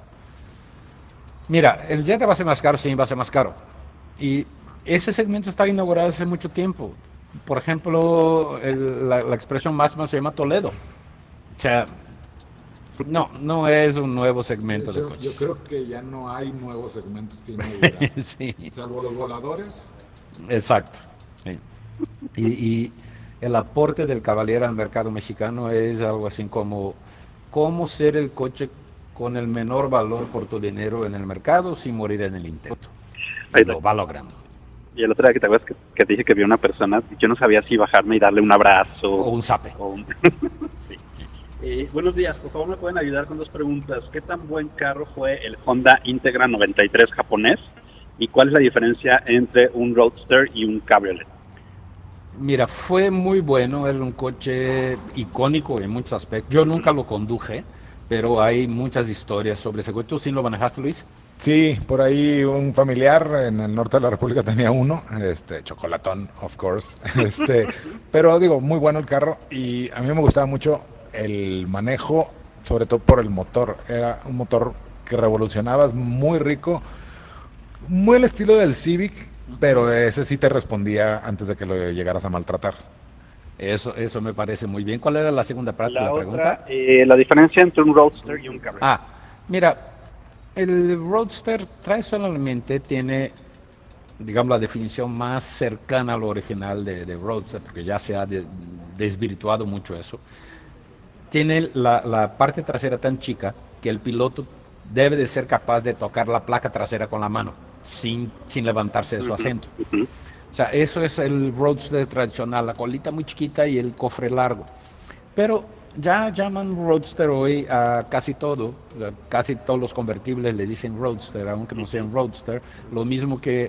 mira, el Jetta va a ser más caro, sí, va a ser más caro. Y ese segmento está inaugurado hace mucho tiempo. Por ejemplo, la expresión máxima se llama Toledo. O sea, no es un nuevo segmento de coches. Yo creo que ya no hay nuevos segmentos que inaugurar. Sí, Salvo los voladores. exacto. Sí. Y el aporte del Cavalier al mercado mexicano es algo así como cómo ser el coche con el menor valor por tu dinero en el mercado sin morir en el intento. Ahí Lo va logrando. Y el otro día que te acuerdas que dije que vi una persona, yo no sabía si bajarme y darle un abrazo. O un zape. Sí. Buenos días, por favor me pueden ayudar con dos preguntas. ¿Qué tan buen carro fue el Honda Integra 93 japonés? ¿Y cuál es la diferencia entre un Roadster y un Cabriolet? Mira, fue muy bueno, es un coche icónico en muchos aspectos. Yo nunca lo conduje, pero hay muchas historias sobre ese coche. ¿Tú sí lo manejaste, Luis? Sí, por ahí un familiar en el norte de la República tenía uno, chocolatón, of course, pero digo, muy bueno el carro y a mí me gustaba mucho el manejo, sobre todo por el motor. Era un motor que revolucionabas, muy rico, muy al estilo del Civic, pero ese sí te respondía antes de que lo llegaras a maltratar. Eso me parece muy bien. ¿Cuál era la segunda parte de la pregunta? La diferencia entre un Roadster y un Cabriolet. Mira, el Roadster tradicionalmente tiene, digamos, la definición más cercana a lo original de Roadster, porque ya se ha desvirtuado mucho eso. Tiene la parte trasera tan chica que el piloto debe de ser capaz de tocar la placa trasera con la mano, sin levantarse de su asiento. O sea, eso es el Roadster tradicional, la colita muy chiquita y el cofre largo. Pero ya llaman Roadster hoy a casi todo, o sea, casi todos los convertibles le dicen Roadster, aunque no sean Roadster. Lo mismo que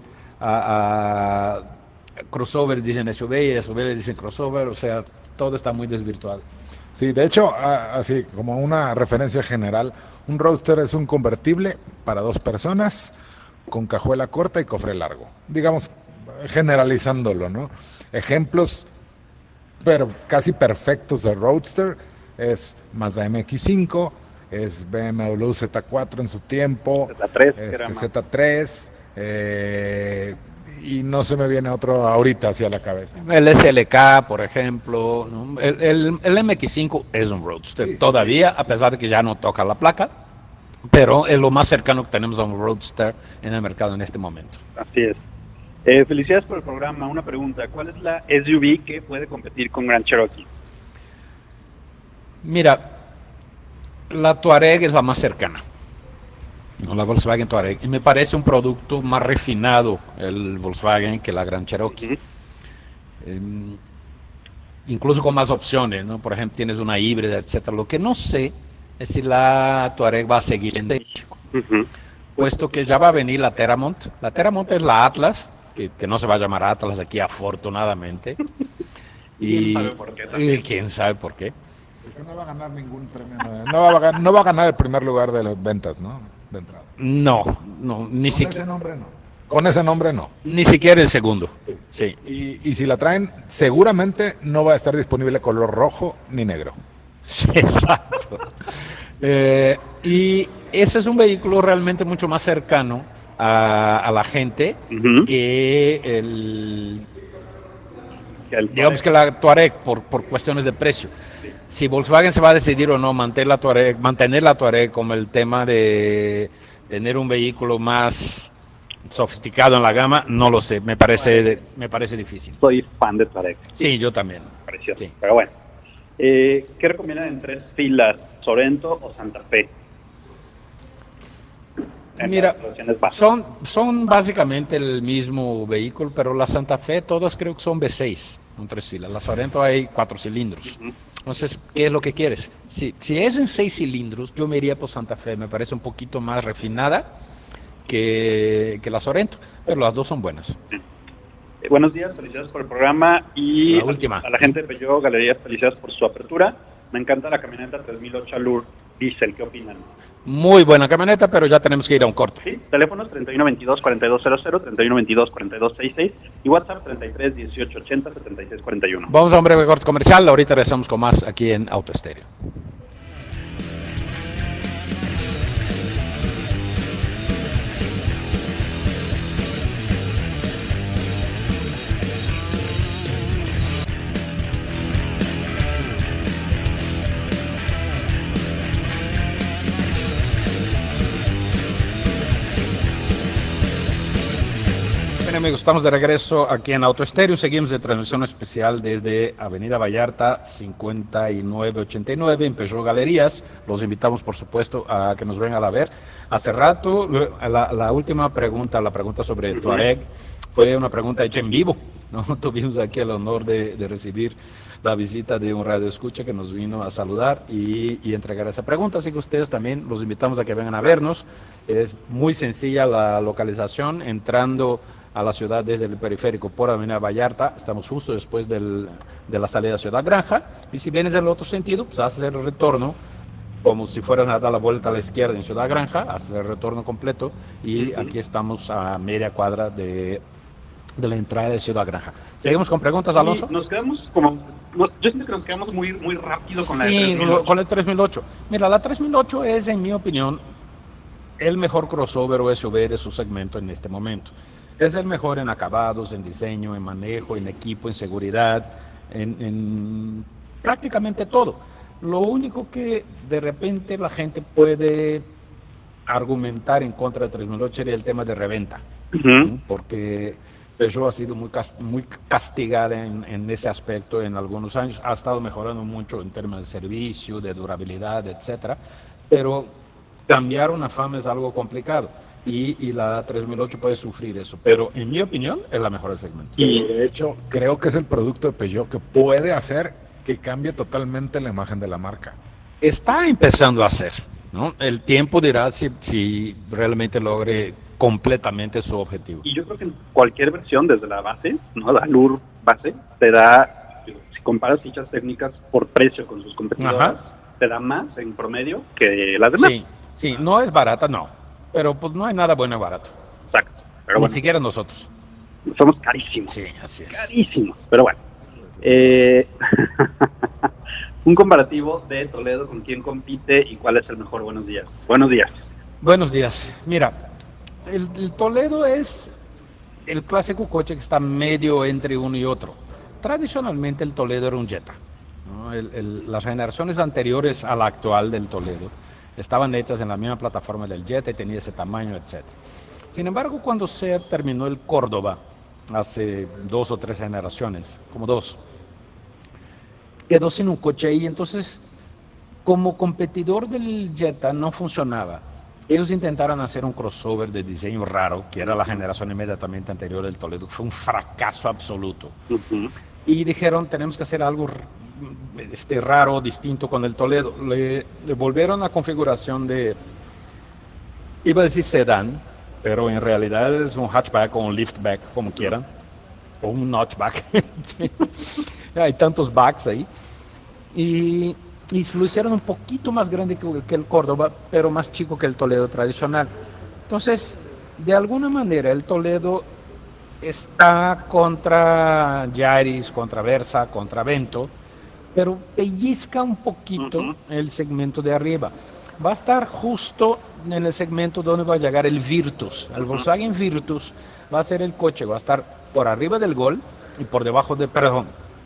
a crossover dicen SUV y SUV le dicen crossover, o sea, todo está muy desvirtuado. Sí, de hecho, así como una referencia general, un Roadster es un convertible para dos personas con cajuela corta y cofre largo. Digamos, generalizándolo, ¿no? Ejemplos, pero casi perfectos de Roadster es Mazda MX-5, es BMW Z4 en su tiempo, Z3, y no se me viene otro ahorita hacia la cabeza. El SLK, por ejemplo, ¿no? El MX-5 es un Roadster todavía, a pesar de que ya no toca la placa, pero es lo más cercano que tenemos a un Roadster en el mercado en este momento. Así es. Felicidades por el programa. Una pregunta, ¿cuál es la SUV que puede competir con Grand Cherokee? Mira, la Touareg es la más cercana, la Volkswagen Touareg, y me parece un producto más refinado el Volkswagen que la Grand Cherokee. Incluso con más opciones, ¿no? Por ejemplo, tienes una híbrida, etcétera. Lo que no sé es si la Touareg va a seguir en México, puesto que ya va a venir la Teramont. La Teramont es la Atlas, que no se va a llamar Atlas aquí afortunadamente. Y quién sabe por qué. Porque no va a ganar ningún premio. No va a ganar el primer lugar de las ventas, ¿no? De entrada. No, ni siquiera. Con ese nombre no. Con ese nombre no. Ni siquiera el segundo. Sí. Y si la traen, seguramente no va a estar disponible color rojo ni negro. Sí, exacto. Y ese es un vehículo realmente mucho más cercano a la gente que digamos que la Touareg por cuestiones de precio. Sí. Si Volkswagen se va a decidir o no mantener la Touareg como el tema de tener un vehículo más sofisticado en la gama, no lo sé, me parece difícil. Soy fan de Touareg. Sí, yo también. Precioso. Sí. Pero bueno, ¿qué recomiendan en 3 filas, Sorento o Santa Fe? Mira, son básicamente el mismo vehículo, pero la Santa Fe todas creo que son V6, en 3 filas. La Sorento hay 4 cilindros. Entonces, ¿qué es lo que quieres? Si es en 6 cilindros, yo me iría por Santa Fe, me parece un poquito más refinada que la Sorento, pero las dos son buenas. Sí. Buenos días, felicidades por el programa y la última. A la gente de Peugeot Galerías, felicidades por su apertura. Me encanta la camioneta 3008 Allure Diesel, ¿qué opinan? Muy buena camioneta, pero ya tenemos que ir a un corte. Sí, teléfonos 3122-4200, 3122-4266 y WhatsApp 33-1880-7641. Vamos a un breve corte comercial, ahorita regresamos con más aquí en Auto Estéreo. Amigos, estamos de regreso aquí en Auto Estéreo. Seguimos de transmisión especial desde Avenida Vallarta 5989 en Peugeot Galerías. Los invitamos, por supuesto, a que nos vengan a ver. Hace rato, la última pregunta, la pregunta sobre Touareg, fue una pregunta hecha en vivo, ¿no? Tuvimos aquí el honor de recibir la visita de un radioescucha que nos vino a saludar y entregar esa pregunta. Así que ustedes también los invitamos a que vengan a vernos. Es muy sencilla la localización, entrando a la ciudad desde el periférico por Avenida Vallarta. Estamos justo después de la salida a Ciudad Granja, y si vienes del otro sentido, pues haces el retorno como si fueras a dar la vuelta a la izquierda en Ciudad Granja, haces el retorno completo y aquí estamos a media cuadra de la entrada de Ciudad Granja. ¿Seguimos con preguntas, Alonso? Sí, nos quedamos yo siento que nos quedamos muy rápido con la 3008. Con el 3008. Mira, la 3008 es, en mi opinión, el mejor crossover o SUV de su segmento en este momento. Es el mejor en acabados, en diseño, en manejo, en equipo, en seguridad, en prácticamente todo. Lo único que de repente la gente puede argumentar en contra del 3008 sería el tema de reventa, ¿sí? Porque Peugeot ha sido muy castigada en ese aspecto en algunos años. Ha estado mejorando mucho en términos de servicio, de durabilidad, etcétera, pero cambiar una fama es algo complicado. Y la 3008 puede sufrir eso, pero en mi opinión es la mejor del segmento. Y de hecho creo que es el producto de Peugeot que puede hacer que cambie totalmente la imagen de la marca. Está empezando a hacer, ¿no? El tiempo dirá si realmente logre completamente su objetivo. Y yo creo que en cualquier versión, desde la base, ¿no? La Allure base, te da, si comparas fichas técnicas por precio con sus competidoras, te da más en promedio que las demás. Sí, no es barata, no. Pero pues no hay nada bueno y barato. Exacto. Pero ni siquiera nosotros. Somos carísimos. Sí, así es. Carísimos. Pero bueno. Un comparativo de Toledo, ¿con quién compite y cuál es el mejor? Buenos días. Buenos días. Buenos días. Mira, el Toledo es el clásico coche que está medio entre uno y otro. Tradicionalmente el Toledo era un Jetta, ¿no? Las generaciones anteriores a la actual del Toledo estaban hechas en la misma plataforma del Jetta y tenía ese tamaño, etc. Sin embargo, cuando se terminó el Córdoba, hace 2 o 3 generaciones, como 2, quedó sin un coche ahí. Entonces, como competidor del Jetta no funcionaba. Ellos intentaron hacer un crossover de diseño raro, que era la generación inmediatamente anterior del Toledo. Fue un fracaso absoluto. Y dijeron, tenemos que hacer algo raro, distinto con el Toledo. Le volvieron a configuración de, iba a decir sedán, pero en realidad es un hatchback o un liftback, como quieran, o un notchback. Hay tantos backs ahí. Y lo hicieron un poquito más grande que el Córdoba, pero más chico que el Toledo tradicional. Entonces, de alguna manera, el Toledo está contra Yaris, contra Versa, contra Vento, pero pellizca un poquito el segmento de arriba. Va a estar justo en el segmento donde va a llegar el Virtus. El Volkswagen Virtus va a ser el coche, va a estar por arriba del Gol y por debajo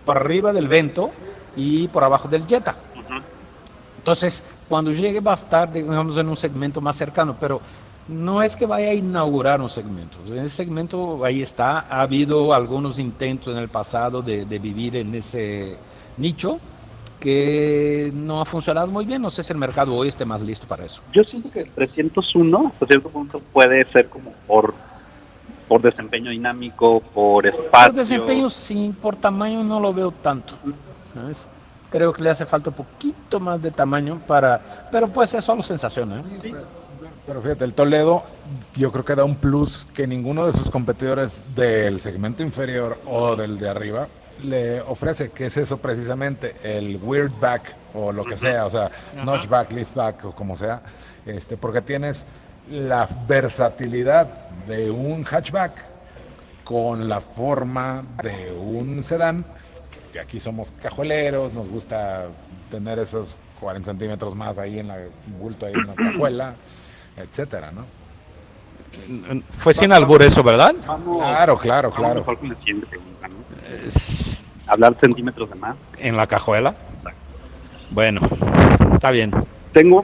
por arriba del Vento y por abajo del Jetta. Entonces, cuando llegue va a estar, digamos, en un segmento más cercano, pero no es que vaya a inaugurar un segmento. En ese segmento ahí está. Ha habido algunos intentos en el pasado de vivir en ese nicho que no ha funcionado muy bien. No sé si el mercado hoy esté más listo para eso. Yo siento que el 301 hasta cierto punto puede ser como por desempeño dinámico, por espacio. Por desempeño sí, por tamaño no lo veo tanto, ¿sabes? Creo que le hace falta un poquito más de tamaño pero pues es solo sensación, ¿eh? Sí. Pero fíjate, el Toledo yo creo que da un plus que ninguno de sus competidores del segmento inferior o del de arriba le ofrece, que es eso precisamente, el weird back o lo que sea, o sea, notchback, liftback o como sea, porque tienes la versatilidad de un hatchback con la forma de un sedán, que aquí somos cajueleros, nos gusta tener esos 40 centímetros más ahí en la bulto, ahí en la cajuela, etcétera, ¿no? Fue sin albur eso, ¿verdad? Claro. Mejor con la siguiente pregunta, ¿no? Hablar centímetros de más. En la cajuela. Exacto. Bueno, está bien. Tengo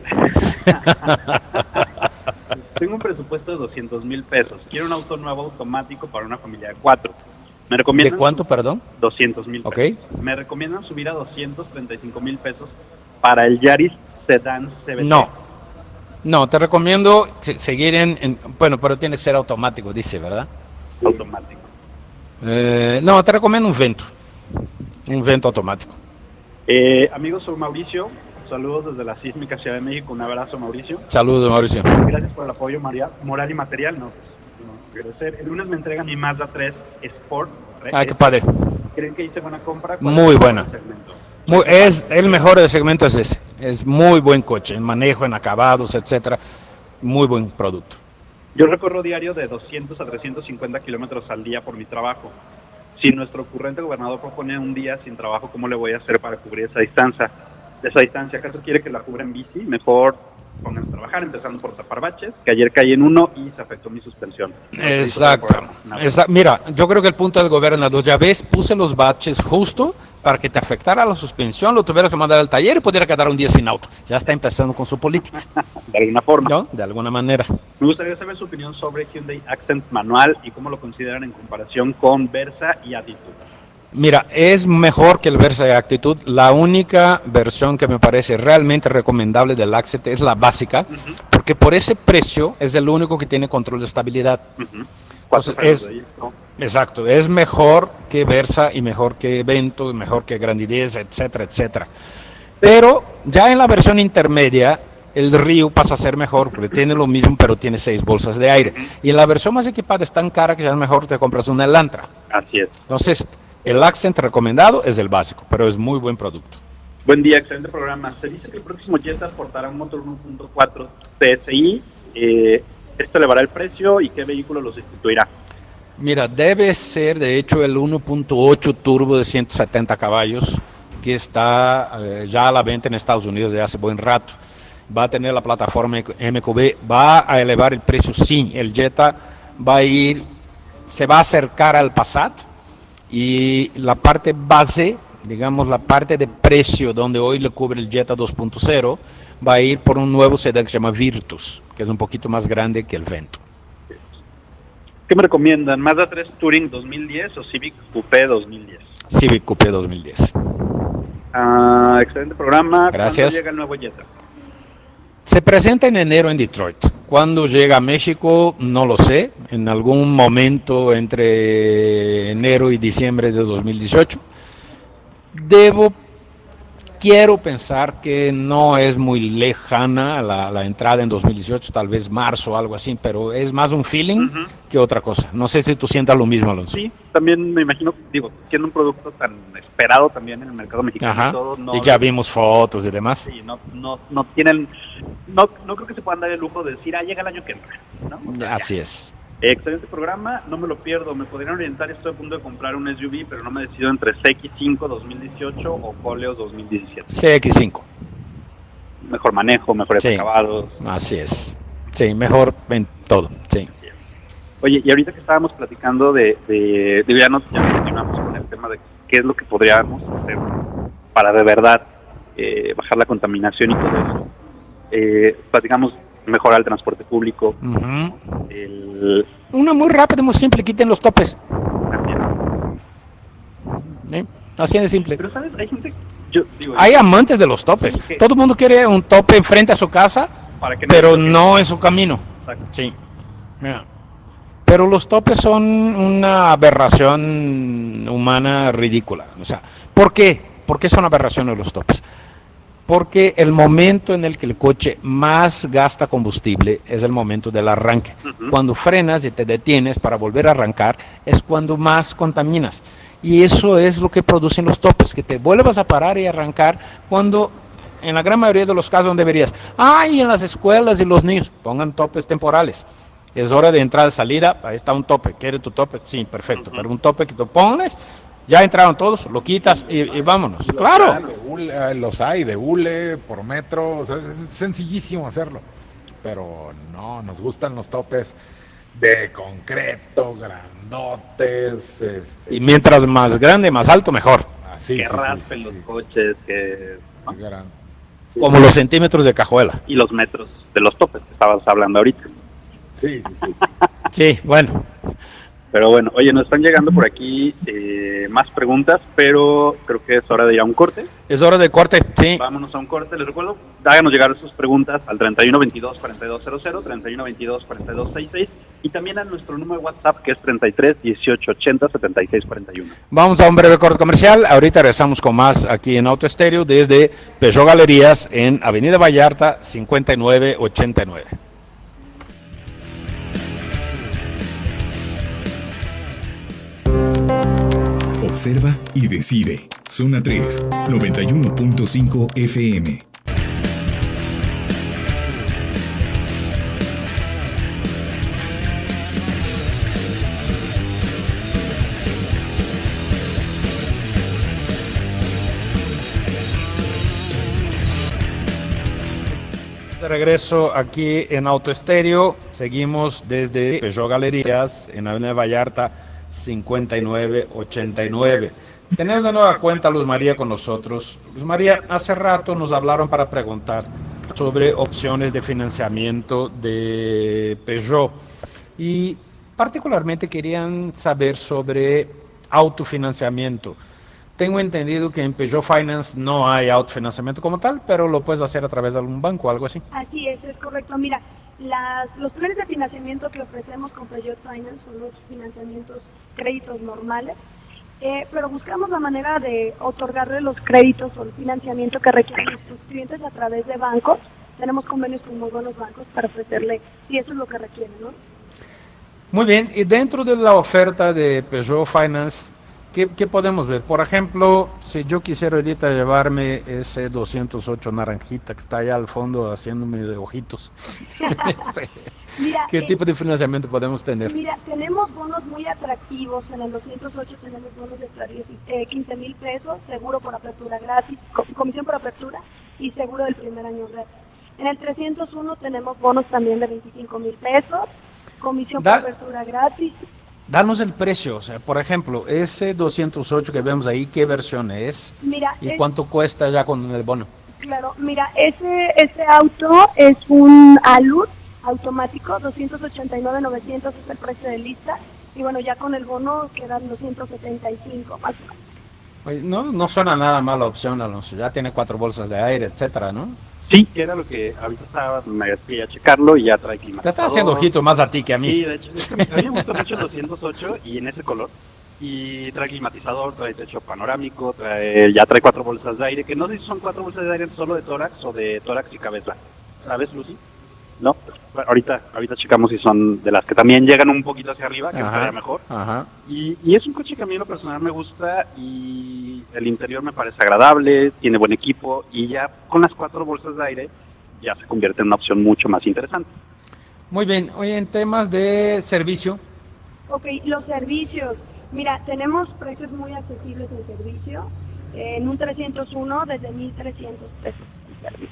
un presupuesto de 200,000 pesos. Quiero un auto nuevo automático para una familia de 4. ¿Me recomiendan? ¿De cuánto, perdón? 200,000 pesos. Okay. ¿Me recomiendan subir a 235,000 pesos para el Yaris Sedan CVT? No, te recomiendo seguir bueno, pero tiene que ser automático, dice, ¿verdad? Sí. Automático. No, te recomiendo un Vento automático. Amigos, soy Mauricio. Saludos desde la sísmica Ciudad de México. Un abrazo, Mauricio. Saludos, Mauricio. Gracias por el apoyo moral y material. Agradecer. El lunes me entregan mi Mazda 3 Sport. Qué padre. ¿Creen que hice buena compra? Muy buena. Es el mejor del segmento, es ese. Es muy buen coche, en manejo, en acabados, etcétera. Muy buen producto. Yo recorro diario de 200 a 350 kilómetros al día por mi trabajo. Si nuestro ocurrente gobernador propone un día sin trabajo, ¿cómo le voy a hacer para cubrir esa distancia? ¿Acaso quiere que la cubra en bici? Mejor pónganse a trabajar, empezando por tapar baches, que ayer caí en uno y se afectó mi suspensión. Exacto. Mira, yo creo que el punto del gobernador, ya ves, puse los baches justo para que te afectara la suspensión, lo tuvieras que mandar al taller y pudiera quedar un día sin auto. Ya está empezando con su política. De alguna forma. ¿No? De alguna manera. Me gustaría saber su opinión sobre Hyundai Accent manual y cómo lo consideran en comparación con Versa y Attitude. Mira, es mejor que el Versa y Actitud. La única versión que me parece realmente recomendable del Accent es la básica, porque por ese precio es el único que tiene control de estabilidad. Entonces, exacto, es mejor que Versa y mejor que Vento, y mejor que Grandidez, etcétera, etcétera. Pero ya en la versión intermedia, el Rio pasa a ser mejor, porque tiene lo mismo, pero tiene 6 bolsas de aire. Y en la versión más equipada es tan cara que ya es mejor te compras una Elantra. Así es. Entonces, el Accent recomendado es el básico, pero es muy buen producto. Buen día, excelente programa. Se dice que el próximo Jetta portará un motor 1.4 TSI. ¿Esto elevará el precio y qué vehículo lo sustituirá? Mira, debe ser de hecho el 1.8 turbo de 170 caballos que está ya a la venta en Estados Unidos desde hace buen rato. Va a tener la plataforma MQB, va a elevar el precio, sí. El Jetta se va a acercar al Passat y la parte base, digamos la parte de precio donde hoy le cubre el Jetta 2.0, va a ir por un nuevo sedán que se llama Virtus, que es un poquito más grande que el Vento. ¿Qué me recomiendan? ¿Mazda 3 Touring 2010 o Civic Coupé 2010? Civic Coupé 2010. Excelente programa. Gracias. ¿Cuándo llega el nuevo Jetta? Se presenta en enero en Detroit. ¿Cuándo llega a México? No lo sé. En algún momento entre enero y diciembre de 2018. Quiero pensar que no es muy lejana la entrada en 2018, tal vez marzo o algo así, pero es más un feeling que otra cosa. No sé si tú sientas lo mismo, Alonso. Sí, también me imagino, siendo un producto tan esperado también en el mercado mexicano. Y todo, y ya vimos fotos y demás. Sí, no tienen, no creo que se puedan dar el lujo de decir, llega el año que entra, ¿no? O sea, así es. Excelente programa, no me lo pierdo. Me podrían orientar, estoy a punto de comprar un SUV, pero no me decido entre CX-5 2018 o Coleos 2017. CX-5. Mejor manejo, mejores acabados. Así es. Sí, mejor en todo. Sí. Así es. Oye, y ahorita que estábamos platicando ya continuamos con el tema de qué es lo que podríamos hacer para de verdad bajar la contaminación y todo eso. Platicamos mejorar el transporte público. Una muy rápida, muy simple, quiten los topes. También. ¿Sí? Así de simple. Pero, ¿sabes? Hay gente... Hay amantes de los topes. Sí, todo el mundo quiere un tope enfrente a su casa, pero no en su camino. Exacto. Sí. Mira. Pero los topes son una aberración humana ridícula. O sea, ¿por qué? ¿Por qué son aberraciones los topes? Porque el momento en el que el coche más gasta combustible es el momento del arranque. Cuando frenas y te detienes para volver a arrancar es cuando más contaminas. Y eso es lo que producen los topes, que te vuelvas a parar y arrancar cuando, en la gran mayoría de los casos, donde deberías. Y en las escuelas y los niños, pongan topes temporales. Es hora de entrada y salida, ahí está un tope. ¿Quieres tu tope? Sí, perfecto. Pero un tope que tú pones, ya entraron todos, lo quitas y vámonos. ¡Claro! Los hay de hule, por metro, o sea, es sencillísimo hacerlo. Pero no, nos gustan los topes de concreto, grandotes. Y mientras más grande, más alto, mejor. Que raspen los coches, que... Como los centímetros de cajuela. Y los metros de los topes que estabas hablando ahorita. Sí. Sí, bueno. Pero bueno, oye, nos están llegando por aquí más preguntas, pero creo que es hora de ir a un corte. Es hora de corte, sí. Vámonos a un corte, les recuerdo, háganos llegar sus preguntas al 3122-4200, 3122-4266 y también a nuestro número de WhatsApp que es 33-1880-7641. Vamos a un breve corte comercial, ahorita regresamos con más aquí en Auto Estéreo desde Peugeot Galerías en Avenida Vallarta 5989. Observa y decide. Zona 3, 91.5 FM. De regreso aquí en Auto Estéreo, seguimos desde Peugeot Galerías en Avenida Vallarta 5989. Tenemos de nueva cuenta a Luz María con nosotros. Luz María, hace rato nos hablaron para preguntar sobre opciones de financiamiento de Peugeot y particularmente querían saber sobre autofinanciamiento. Tengo entendido que en Peugeot Finance no hay autofinanciamiento como tal, pero lo puedes hacer a través de algún banco o algo así. Así es correcto. Mira, los planes de financiamiento que ofrecemos con Peugeot Finance son los financiamientos, créditos normales, pero buscamos la manera de otorgarle los créditos o el financiamiento que requieren nuestros clientes a través de bancos. Tenemos convenios con muy buenos bancos para ofrecerle, si eso es lo que requieren, ¿no? Muy bien, y dentro de la oferta de Peugeot Finance, ¿qué podemos ver? Por ejemplo, si yo quisiera ahorita llevarme ese 208 naranjita que está allá al fondo haciéndome de ojitos. Mira, ¿Qué tipo de financiamiento podemos tener? Mira, tenemos bonos muy atractivos. En el 208 tenemos bonos de hasta 15,000 pesos, seguro por apertura gratis, comisión por apertura y seguro del primer año gratis. En el 301 tenemos bonos también de 25,000 pesos, comisión por apertura gratis. Danos el precio, o sea, por ejemplo, ese 208 que vemos ahí, ¿qué versión es? Mira, ¿y cuánto cuesta ya con el bono? Claro, mira, ese auto es un Alud automático, 289,900 es el precio de lista, y bueno, ya con el bono quedan 275 más o menos. Oye, no suena nada mal la opción, Alonso, ya tiene 4 bolsas de aire, etcétera, ¿no? Sí, que era lo que ahorita me fui a checarlo y ya trae climatizador. Te está haciendo ojito más a ti que a mí. Sí, de hecho, a mí me gusta mucho el 208 y en ese color. Y trae climatizador, trae techo panorámico, ya trae 4 bolsas de aire, que no sé si son 4 bolsas de aire solo de tórax o de tórax y cabeza. ¿Sabes, Lucy? No, ahorita checamos si son de las que también llegan un poquito hacia arriba, que estaría mejor. Ajá. Y es un coche que a mí en lo personal me gusta y el interior me parece agradable, tiene buen equipo y ya con las 4 bolsas de aire ya se convierte en una opción mucho más interesante. Muy bien, oye, en temas de servicio. Ok, los servicios. Mira, tenemos precios muy accesibles en servicio. En un 301 desde 1,300 pesos el servicio.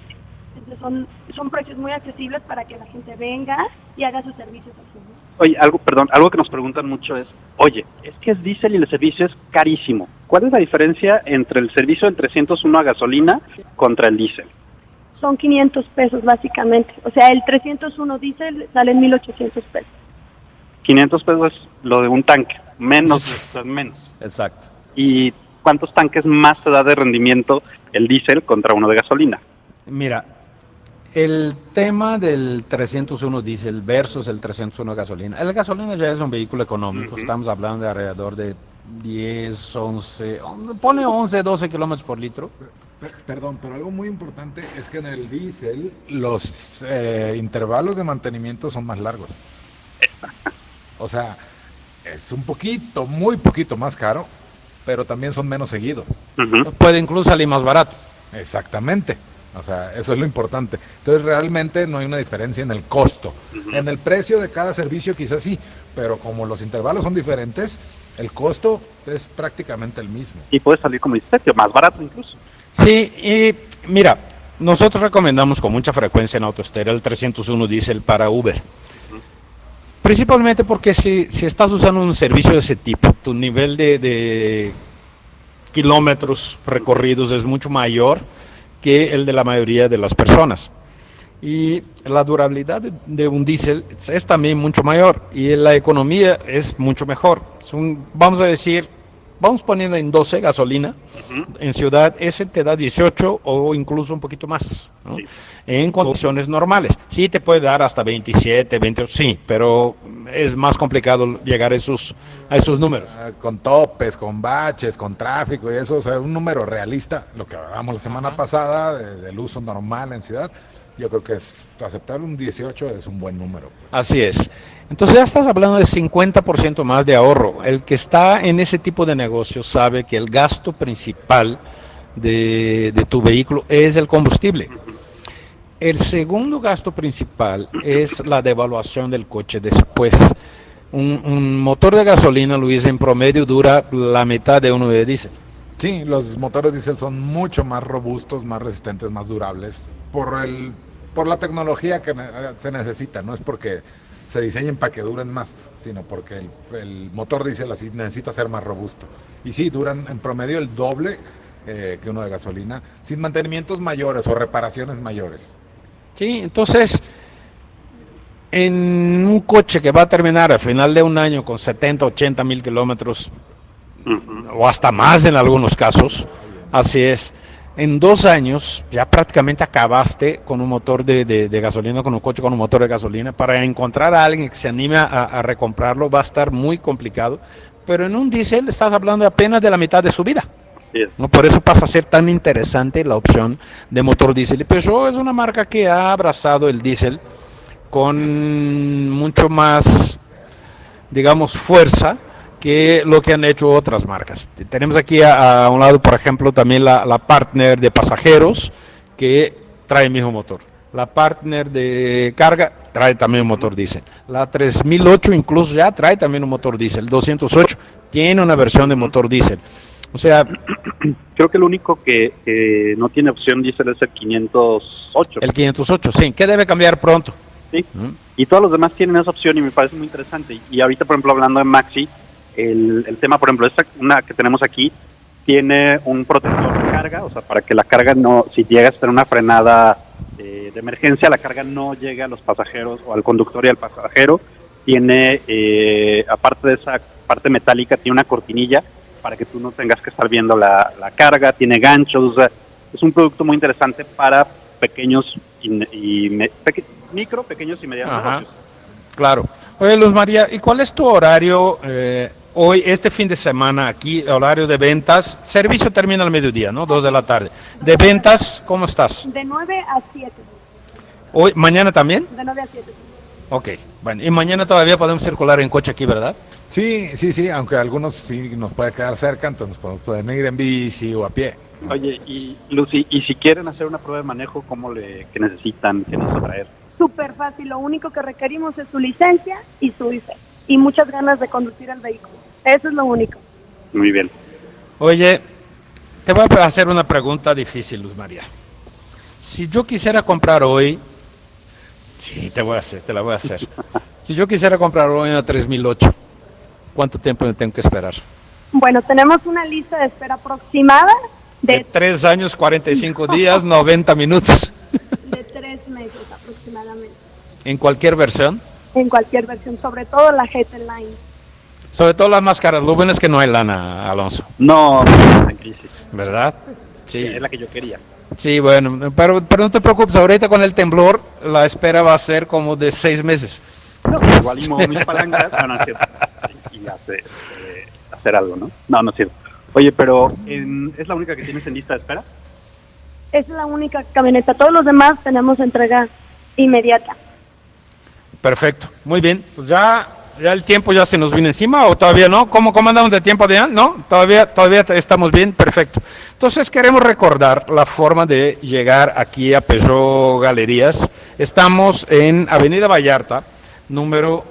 Entonces son precios muy accesibles para que la gente venga y haga sus servicios aquí, ¿no? Oye, algo que nos preguntan mucho es, oye, es que es diésel y el servicio es carísimo. ¿Cuál es la diferencia entre el servicio del 301 a gasolina contra el diésel? Son 500 pesos básicamente. O sea, el 301 diésel sale en 1,800 pesos. 500 pesos es lo de un tanque, menos. Exacto. ¿Y cuántos tanques más te da de rendimiento el diésel contra uno de gasolina? Mira, el tema del 301 diésel versus el 301 gasolina. El gasolina ya es un vehículo económico, estamos hablando de alrededor de 10, 11, pone 11, 12 kilómetros por litro. Perdón, pero algo muy importante es que en el diésel los intervalos de mantenimiento son más largos. O sea, es un poquito, muy poquito más caro, pero también son menos seguidos. Puede incluso salir más barato. Exactamente. O sea, eso es lo importante. Entonces, realmente no hay una diferencia en el costo. En el precio de cada servicio quizás sí, pero como los intervalos son diferentes, el costo es prácticamente el mismo. Y puede salir, como dice Sergio, más barato incluso. Sí, y mira, nosotros recomendamos con mucha frecuencia en Autoestéreo el 301 diésel para Uber. Principalmente porque si estás usando un servicio de ese tipo, tu nivel de kilómetros recorridos es mucho mayor que el de la mayoría de las personas. Y la durabilidad de un diésel es también mucho mayor y la economía es mucho mejor. Vamos a decir, vamos poniendo en 12 gasolina, en ciudad ese te da 18 o incluso un poquito más, ¿no? Sí. En condiciones normales. Sí te puede dar hasta 27, 28, sí, pero es más complicado llegar a esos números. Con topes, con baches, con tráfico y eso, o sea, un número realista, lo que hablábamos la semana pasada del uso normal en ciudad, yo creo que es aceptable, un 18 es un buen número. Así es. Entonces ya estás hablando de 50% más de ahorro. El que está en ese tipo de negocio sabe que el gasto principal de tu vehículo es el combustible. El segundo gasto principal es la devaluación del coche después. Un motor de gasolina, Luis, en promedio dura la mitad de uno de diésel. Sí, los motores diésel son mucho más robustos, más resistentes, más durables por la tecnología que se necesita. No es porque se diseñen para que duren más, sino porque el motor diésel así necesita ser más robusto. Y sí, duran en promedio el doble que uno de gasolina, sin mantenimientos mayores o reparaciones mayores. Sí, entonces, en un coche que va a terminar al final de un año con 70, 80 mil kilómetros, o hasta más en algunos casos, así es, en 2 años ya prácticamente acabaste con un motor de gasolina, con un coche con un motor de gasolina. Para encontrar a alguien que se anime a recomprarlo va a estar muy complicado, pero en un diésel estás hablando apenas de la mitad de su vida. ¿No? Por eso pasa a ser tan interesante la opción de motor diésel. Y Peugeot es una marca que ha abrazado el diésel con mucho más, digamos, fuerza que lo que han hecho otras marcas. Tenemos aquí a un lado, por ejemplo, también la Partner de pasajeros, que trae el mismo motor. La Partner de carga trae también un motor diésel. La 3008 incluso ya trae también un motor diésel. 208 tiene una versión de motor diésel. O sea, creo que el único que no tiene opción diésel es el 508. El 508, sí, que debe cambiar pronto. Sí, y todos los demás tienen esa opción y me parece muy interesante. Y ahorita, por ejemplo, hablando de Maxi, el tema, por ejemplo, una que tenemos aquí, tiene un protector de carga, o sea, para que la carga no, si llegas a tener una frenada de emergencia, la carga no llegue a los pasajeros o al conductor y al pasajero. Tiene, aparte de esa parte metálica, tiene una cortinilla para que tú no tengas que estar viendo la carga, tiene ganchos, o sea, es un producto muy interesante para pequeños pequeños y medianos negocios. Claro. Oye, Luz María, ¿y cuál es tu horario hoy, este fin de semana aquí, horario de ventas? Servicio termina al mediodía, ¿no? 2 de la tarde. ¿De ventas, cómo estás? De 9 a 7. ¿Hoy, mañana también? De 9 a 7. Ok, bueno, y mañana todavía podemos circular en coche aquí, ¿verdad? Sí, aunque algunos sí nos puede quedar cerca, entonces podemos ir en bici o a pie, ¿no? Oye, y Lucy, y si quieren hacer una prueba de manejo, ¿qué necesitan? ¿Qué necesitan traer? Súper fácil, lo único que requerimos es su licencia y su IFE, y muchas ganas de conducir el vehículo. Eso es lo único. Muy bien. Oye, te voy a hacer una pregunta difícil, Luz María. Si yo quisiera comprar hoy, sí, te la voy a hacer. Si yo quisiera comprar hoy una 3008, ¿cuánto tiempo me tengo que esperar? Bueno, tenemos una lista de espera aproximada De 3 años, 45 días, 90 minutos. de 3 meses aproximadamente. ¿En cualquier versión? En cualquier versión, sobre todo la GT Line. Sobre todo las máscaras Lumen, es que no hay lana, Alonso. No, estamos en crisis. ¿Verdad? Sí. Es la que yo quería. Sí, bueno, pero no te preocupes, ahorita con el temblor la espera va a ser como de 6 meses. No, igual y muevo mis palancas, no es cierto. Y hacer algo, ¿no? No es cierto. Oye, pero ¿es la única que tienes en lista de espera? Es la única camioneta. Todos los demás tenemos entrega inmediata. Perfecto, muy bien. Pues ya el tiempo ya se nos vino encima, ¿o todavía no? ¿Cómo andamos de tiempo, Adrián? ¿No? ¿Todavía estamos bien? Perfecto. Entonces queremos recordar la forma de llegar aquí a Peugeot Galerías. Estamos en Avenida Vallarta, número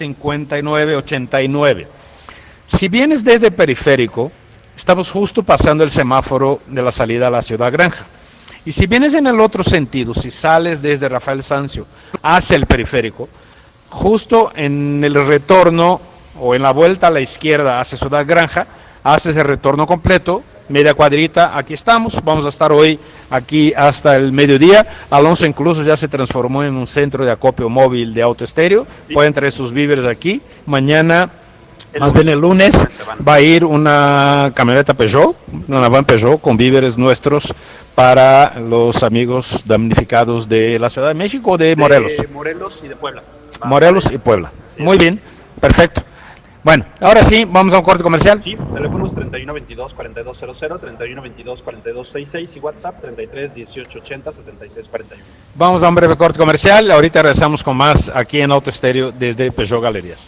5989. Si vienes desde Periférico, estamos justo pasando el semáforo de la salida a la Ciudad Granja. Y si vienes en el otro sentido, si sales desde Rafael Sanzio hacia el Periférico, justo en el retorno o en la vuelta a la izquierda hacia Ciudad Granja, haces el retorno completo, media cuadrita, aquí estamos, vamos a estar hoy aquí hasta el mediodía. Alonso incluso ya se transformó en un centro de acopio móvil de autoestéreo, sí. Pueden traer sus víveres aquí. Mañana, más bien el lunes, va a ir una camioneta Peugeot, una van Peugeot con víveres nuestros para los amigos damnificados de la Ciudad de México o de Morelos. Morelos y de Puebla. Morelos y Puebla. Sí. Muy bien, perfecto. Bueno, ahora sí, vamos a un corte comercial. Sí, teléfonos 3122-4200, 3122-4266 y WhatsApp 33-1880-7641. Vamos a un breve corte comercial, ahorita regresamos con más aquí en Auto Estéreo desde Peugeot Galerías.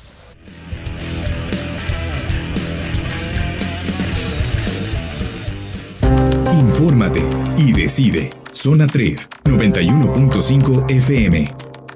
Infórmate y decide. Zona 3, 91.5 FM.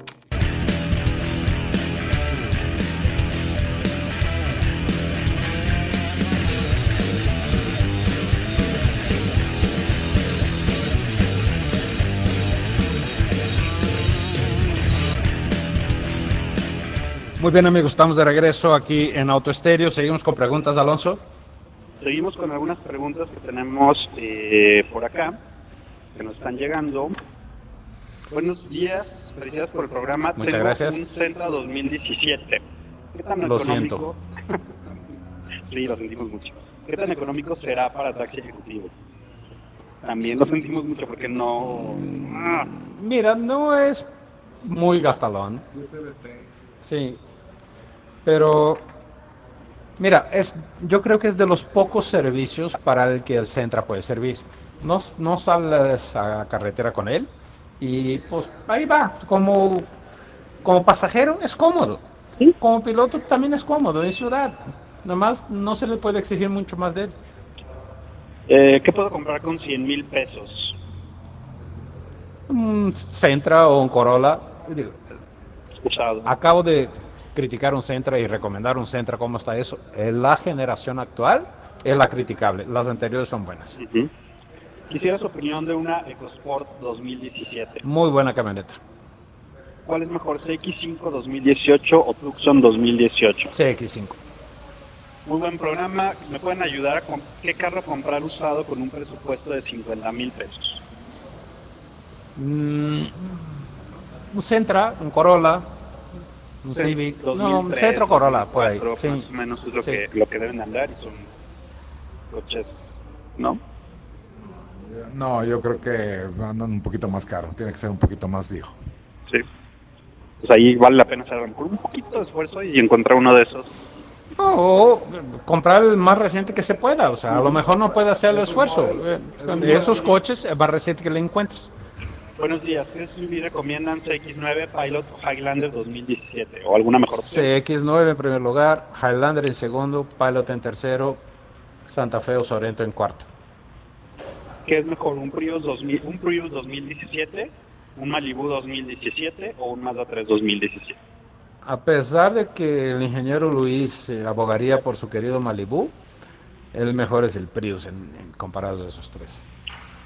Muy bien, amigos, estamos de regreso aquí en Auto Estéreo. Seguimos con preguntas, Alonso. Seguimos con algunas preguntas que tenemos por acá, que nos están llegando. Buenos días, felicidades por el programa. Muchas Tengo gracias. Un Sentra 2017. ¿Qué tan Lo económico? Sí, lo sentimos mucho. ¿Qué tan económico será para taxi ejecutivo? También lo sentimos mucho porque no... Mira, no es muy gastalón. Sí, pero... Mira, yo creo que es de los pocos servicios para el que el Sentra puede servir. No sales a carretera con él y pues ahí va, como pasajero es cómodo. ¿Sí? Como piloto también es cómodo, en ciudad. Nada más no se le puede exigir mucho más de él. ¿Qué puedo comprar con 100,000 pesos? Un Sentra o un Corolla. Usado. Acabo de criticar un Sentra y recomendar un Sentra. ¿Cómo está eso? La generación actual es la criticable, las anteriores son buenas. Quisiera su opinión de una EcoSport 2017. Muy buena camioneta. ¿Cuál es mejor, CX5 2018 o Tucson 2018? CX5. Muy buen programa. ¿Me pueden ayudar a qué carro comprar usado con un presupuesto de 50,000 pesos? Un Sentra, un Corolla, un Civic, 2003, no, un Centro Corolla, por ahí. Sí. Más o menos es lo que deben andar y son coches, ¿no? No, yo creo que andan un poquito más caro, tiene que ser un poquito más viejo. Sí. Pues ahí vale la pena hacer un poquito de esfuerzo y encontrar uno de esos. O comprar el más reciente que se pueda, o sea, a lo mejor no puede hacer el esfuerzo. Esos coches, el más reciente que le encuentres. Buenos días, ¿qué SUV recomiendan? CX9, Pilot o Highlander 2017? ¿O alguna mejor opción? CX9 en primer lugar, Highlander en segundo, Pilot en tercero, Santa Fe o Sorento en cuarto. ¿Qué es mejor, un Prius 2017, un Malibu 2017 o un Mazda 3 2017? A pesar de que el ingeniero Luis abogaría por su querido Malibu, el mejor es el Prius en comparados a esos tres.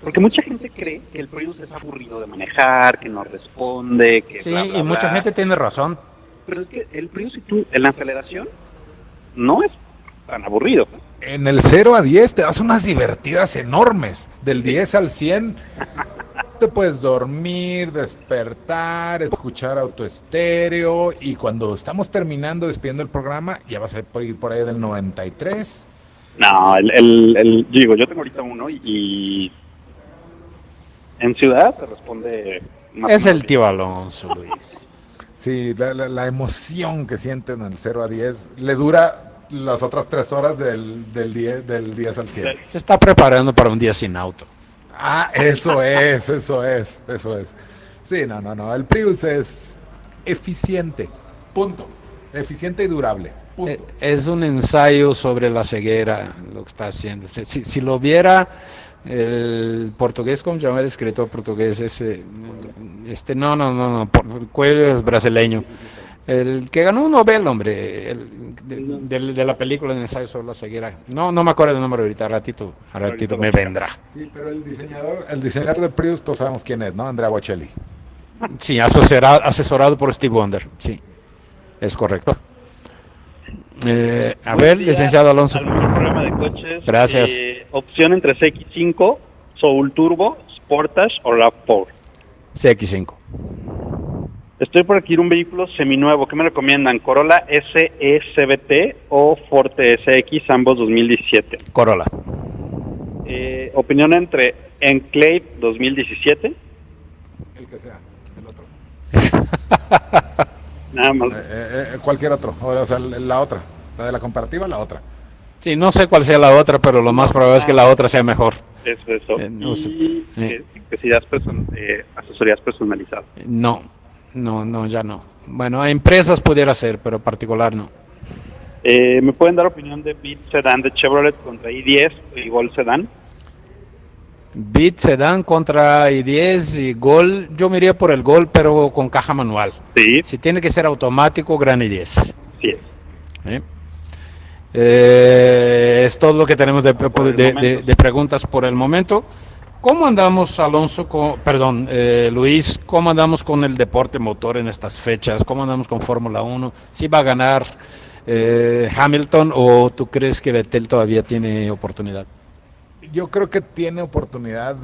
Porque mucha gente cree que el Prius es aburrido de manejar, que no responde, que Sí, bla, bla, y mucha bla. gente tiene razón. Pero es que el Prius, en la aceleración, no es tan aburrido. En el 0 a 10 te das unas divertidas enormes. Del 10 al 100 te puedes dormir, despertar, escuchar autoestéreo. Y cuando estamos terminando, despidiendo el programa, ya vas a ir por ahí del 93. No, yo tengo ahorita uno y en ciudad te responde más Es o el menos tío Alonso, Luis. Sí, la emoción que sienten en el 0 a 10 le dura las otras 3 horas del 10 al 100. Se está preparando para un día sin auto. Ah, eso es. Sí, no. El Prius es eficiente. Punto. Eficiente y durable. Punto. Es un ensayo sobre la ceguera lo que está haciendo. Si lo viera el portugués, ¿cómo se llama el escritor portugués? Coelho es brasileño. El que ganó un Nobel, hombre, de la película de ensayo sobre la ceguera. No me acuerdo el nombre ahorita, a ratito me vendrá. Sí, pero el diseñador del Prius, todos sabemos quién es, ¿no? Andrea Bocelli. Sí, asesorado por Steve Wonder, sí, es correcto. A ver, licenciado Alonso. Al mejor programa de coches. Gracias. Opción entre CX5, Soul Turbo, Sportage o RAV4. CX5. Estoy por adquirir un vehículo seminuevo. ¿Qué me recomiendan? ¿Corolla SE CVT o Forte SX, ambos 2017? Corolla. Opinión entre Enclave 2017. El que sea, el otro. Nada más. Cualquier otro, o sea, la otra. La de la comparativa, la otra. Sí, no sé cuál sea la otra, pero lo más probable es que la otra sea mejor. Es eso. No sé. Que si das asesorías personalizadas. No, ya no. Bueno, a empresas pudiera ser, pero particular no. ¿Me pueden dar opinión de Beat Sedan de Chevrolet contra i10 y Gol Sedan? Beat Sedan contra i10 y Gol, yo me iría por el Gol, pero con caja manual. Sí. Si tiene que ser automático, gran i10. Sí es. Es todo lo que tenemos de preguntas por el momento. ¿Cómo andamos, Alonso, Luis, cómo andamos con el deporte motor en estas fechas? ¿Cómo andamos con Fórmula 1? ¿Sí va a ganar Hamilton o tú crees que Vettel todavía tiene oportunidad? Yo creo que tiene oportunidad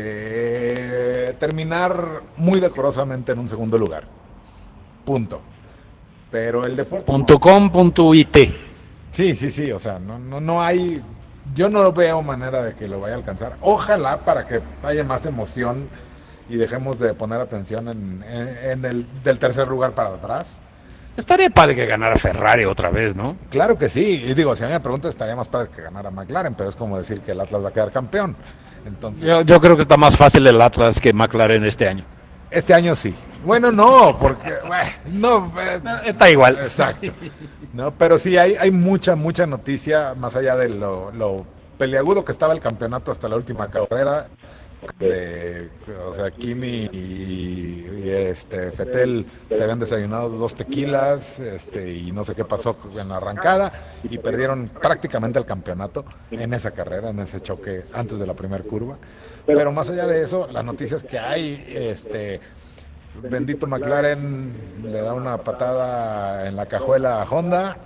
de terminar muy decorosamente en un segundo lugar. Punto. Pero el deporte... .com.it. Sí, o sea, no hay... Yo no veo manera de que lo vaya a alcanzar. Ojalá para que haya más emoción y dejemos de poner atención en el del tercer lugar para atrás. Estaría padre que ganara Ferrari otra vez, ¿no? Claro que sí. Y digo, si a mí me preguntas, estaría más padre que ganara McLaren, pero es como decir que el Atlas va a quedar campeón. Entonces, yo creo que está más fácil el Atlas que McLaren este año. Este año sí. Bueno, no, porque... está igual. Exacto. No, pero sí, hay mucha noticia, más allá de lo peliagudo que estaba el campeonato hasta la última carrera. O sea, Kimi y Vettel se habían desayunado 2 tequilas y no sé qué pasó en la arrancada y perdieron prácticamente el campeonato en esa carrera, en ese choque antes de la primera curva. Pero más allá de eso, las noticias que hay, bendito McLaren le da una patada en la cajuela a Honda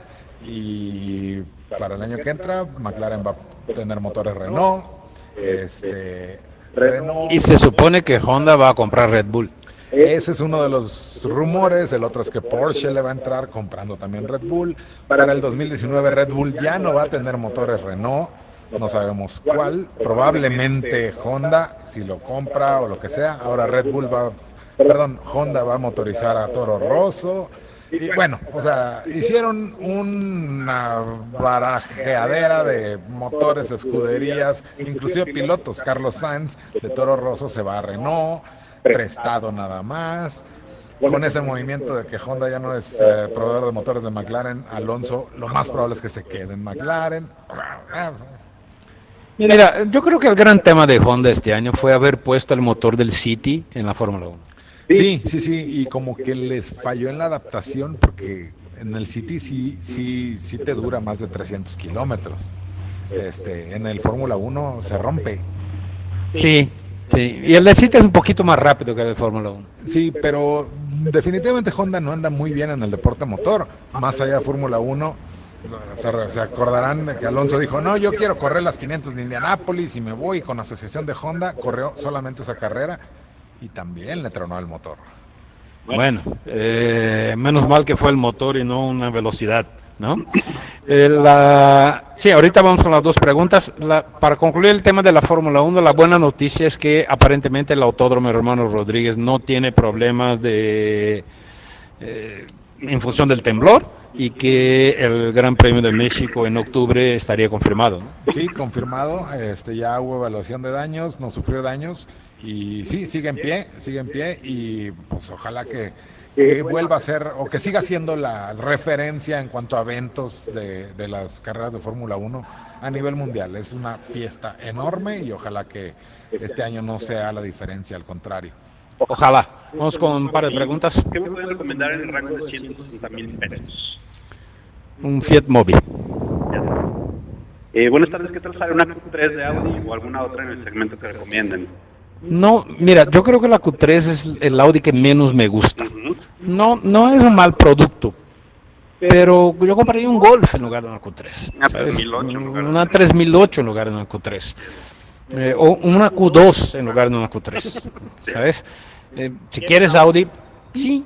y para el año que entra McLaren va a tener motores Renault. Renault. Y se supone que Honda va a comprar Red Bull. Ese es uno de los rumores. El otro es que Porsche le va a entrar comprando también Red Bull. Para el 2019 Red Bull ya no va a tener motores Renault. No sabemos cuál. Probablemente Honda, si lo compra o lo que sea. Ahora Honda va a motorizar a Toro Rosso. Y bueno, o sea, hicieron una barajeadera de motores, escuderías, inclusive pilotos. Carlos Sainz de Toro Rosso se va a Renault, prestado nada más. Con ese movimiento de que Honda ya no es proveedor de motores de McLaren, Alonso lo más probable es que se quede en McLaren. Mira, yo creo que el gran tema de Honda este año fue haber puesto el motor del City en la Fórmula 1. Sí, y como que les falló en la adaptación porque en el City sí te dura más de 300 kilómetros. En el Fórmula 1 se rompe. Sí, Sí, y el de City es un poquito más rápido que el de Fórmula 1. Sí, pero definitivamente Honda no anda muy bien en el deporte motor. Más allá de Fórmula 1, se acordarán de que Alonso dijo, no, yo quiero correr las 500 de Indianápolis y me voy con la asociación de Honda, corrió solamente esa carrera y también le tronó el motor. Bueno, menos mal que fue el motor y no una velocidad, ¿no? Sí, ahorita vamos con las dos preguntas. Para concluir el tema de la Fórmula 1, la buena noticia es que aparentemente el Autódromo Hermanos Rodríguez no tiene problemas en función del temblor y que el Gran Premio de México en octubre estaría confirmado, ¿no? Sí, confirmado, ya hubo evaluación de daños, no sufrió daños y sí, sigue en pie y pues ojalá que vuelva a ser o que siga siendo la referencia en cuanto a eventos de las carreras de Fórmula 1 a nivel mundial. Es una fiesta enorme y ojalá que este año no sea la diferencia, al contrario. Ojalá. Vamos con un par de preguntas. ¿Qué me pueden recomendar en el rango de 160,000 pesos? Un Fiat Mobi. Buenas tardes, ¿qué tal sale una Q3 de Audi o alguna otra en el segmento que recomienden? No, mira, yo creo que la Q3 es el Audi que menos me gusta. No es un mal producto, pero yo compraría un Golf en lugar de una Q3. Una 3008 una 3008 en lugar de una Q3. O una Q2 en lugar de una Q3. ¿Sabes? Si quieres Audi, sí.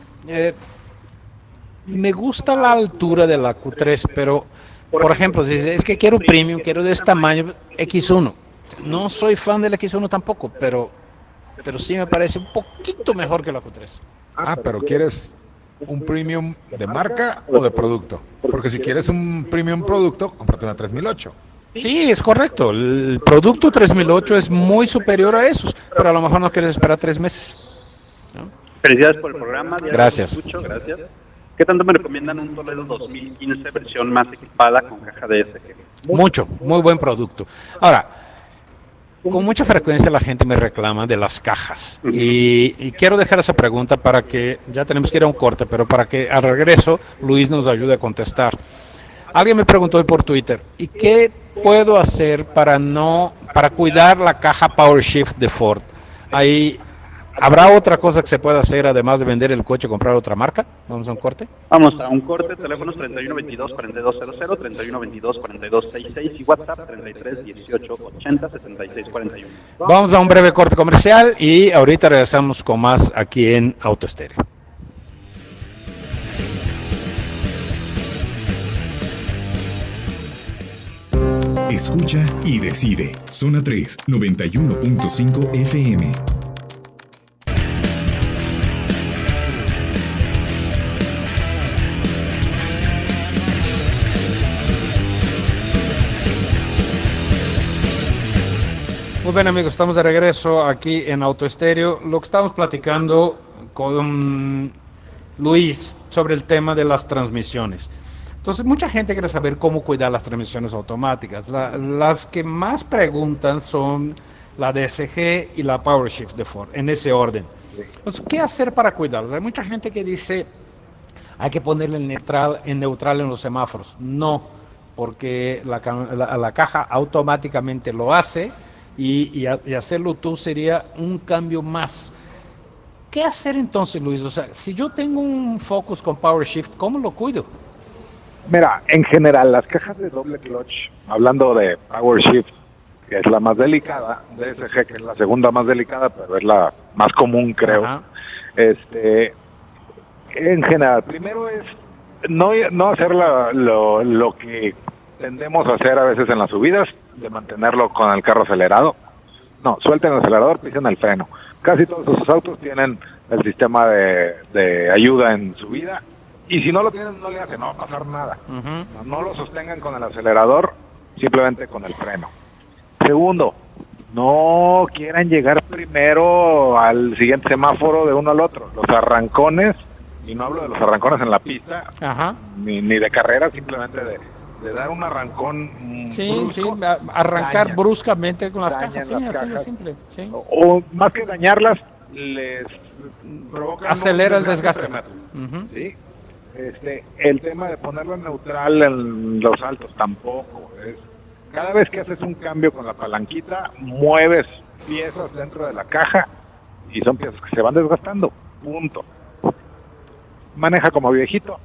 Me gusta la altura de la Q3, pero, por ejemplo, si es que quiero premium, quiero de este tamaño, X1. No soy fan del X1 tampoco, pero sí me parece un poquito mejor que la Q3. Pero ¿quieres un premium de marca o de producto? Porque si quieres un premium producto, cómprate una 3008. Sí, es correcto. El producto 3008 es muy superior a esos, pero a lo mejor no quieres esperar 3 meses, ¿no? Felicidades por el programa. Gracias. Gracias. ¿Qué tanto me recomiendan un Toledo 2015 versión más equipada con caja de DSG? Mucho, muy buen producto. Ahora, con mucha frecuencia la gente me reclama de las cajas y quiero dejar esa pregunta para que, ya tenemos que ir a un corte, pero para que al regreso Luis nos ayude a contestar. Alguien me preguntó hoy por Twitter, ¿y qué puedo hacer para cuidar la caja PowerShift de Ford? ¿Habrá otra cosa que se pueda hacer además de vender el coche y comprar otra marca? ¿Vamos a un corte? Vamos a un corte, teléfonos 3122-4200, 3122-4266 y WhatsApp 33-18-80-76-41. Vamos a un breve corte comercial y ahorita regresamos con más aquí en Auto Estéreo. Escucha y decide. Zona 3, 91.5 FM. Muy bien, amigos, estamos de regreso aquí en Auto Estéreo. Lo que estamos platicando con Luis sobre el tema de las transmisiones. Entonces, mucha gente quiere saber cómo cuidar las transmisiones automáticas. Las que más preguntan son la DSG y la PowerShift de Ford, en ese orden. Entonces, ¿qué hacer para cuidarlos? Hay mucha gente que dice, hay que ponerle en neutral en los semáforos. No, porque la caja automáticamente lo hace y hacerlo tú sería un cambio más. ¿Qué hacer entonces, Luis? O sea, si yo tengo un Focus con PowerShift, ¿cómo lo cuido? Mira, en general, las cajas de doble clutch, hablando de PowerShift, que es la más delicada, DSG, que es la segunda más delicada, pero es la más común, creo. Ajá. En general, primero es no hacer lo que tendemos a hacer a veces en las subidas, de mantenerlo con el carro acelerado. No, suelten el acelerador, pisen el freno. Casi todos esos autos tienen el sistema de ayuda en subida. Y si no lo tienen, no le hace, no va a pasar nada. No lo sostengan con el acelerador, simplemente con el freno. Segundo, no quieran llegar primero al siguiente semáforo de uno al otro. Los arrancones, y no hablo de los arrancones en la pista, ni de carrera, simplemente de dar un arrancón brusco, arrancar bruscamente con las cajas, así de simple. Sí. O más que dañarlas, les provoca acelera el desgaste. ¿Sí? El tema de ponerlo en neutral en los altos tampoco. Cada vez que haces un cambio con la palanquita, mueves piezas dentro de la caja y son piezas que se van desgastando. Punto. Maneja como viejito.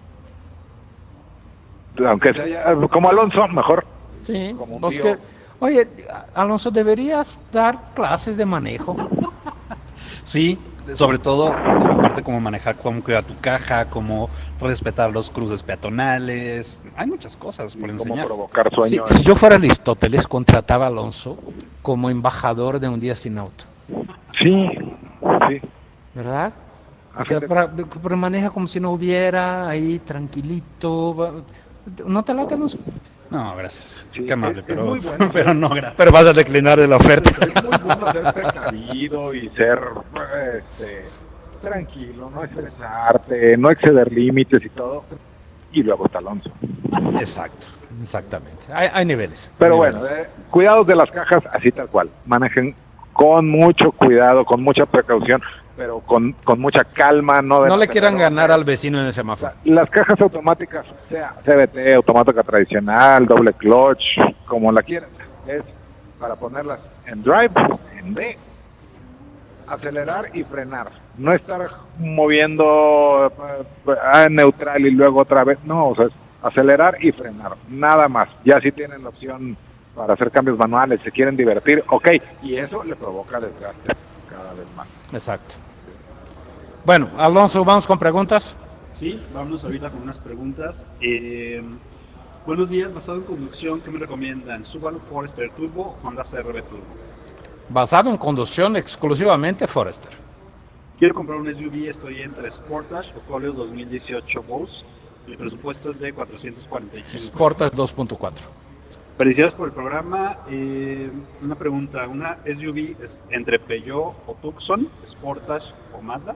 Aunque sea como Alonso, mejor. Sí, Como un pues tío. que, oye, Alonso, deberías dar clases de manejo. Sí, sobre todo, aparte cómo manejar, cómo cuidar tu caja, cómo respetar los cruces peatonales. Hay muchas cosas por Cómo enseñar. provocar Si, sueños. si yo fuera Aristóteles, contrataba a Alonso como embajador de Un Día Sin Auto, Sí, sí. ¿verdad? O A sea, fin de- pero maneja como si no hubiera, ahí tranquilito. ¿No te late, Alonso? No, gracias. Sí, Qué amable, es pero, muy bueno. pero no, gracias. Pero vas a declinar de la oferta. Es muy bueno ser precavido y ser tranquilo, no estresarte, no exceder límites y todo. Y luego está Alonso. Exacto, exactamente. Hay niveles. Pero hay bueno, niveles. cuidados de las cajas, así tal cual. Manejen con mucho cuidado, con mucha precaución, pero con mucha calma. No No le quieran acelerones. ganar al vecino en el semáforo. Las cajas automáticas, sea CVT, automática tradicional, doble clutch, como la quieran, es para ponerlas en drive, en D, acelerar y frenar. No estar moviendo a neutral y luego otra vez. No, o sea, es acelerar y frenar, nada más. Ya si tienen la opción para hacer cambios manuales, se quieren divertir, ok, y eso le provoca desgaste cada vez más. Exacto. Bueno, Alonso, vamos con preguntas. Sí, vámonos ahorita con unas preguntas. Buenos días, basado en conducción, ¿qué me recomiendan? ¿Subaru Forester Turbo o Honda CR-V Turbo? Basado en conducción exclusivamente Forester. Quiero comprar un SUV, estoy entre Sportage o Coleos 2018 Bose. Mi presupuesto es de 445. Sportage 2.4. Felicidades por el programa. Una pregunta, ¿una SUV es entre Peugeot o Tucson, Sportage o Mazda?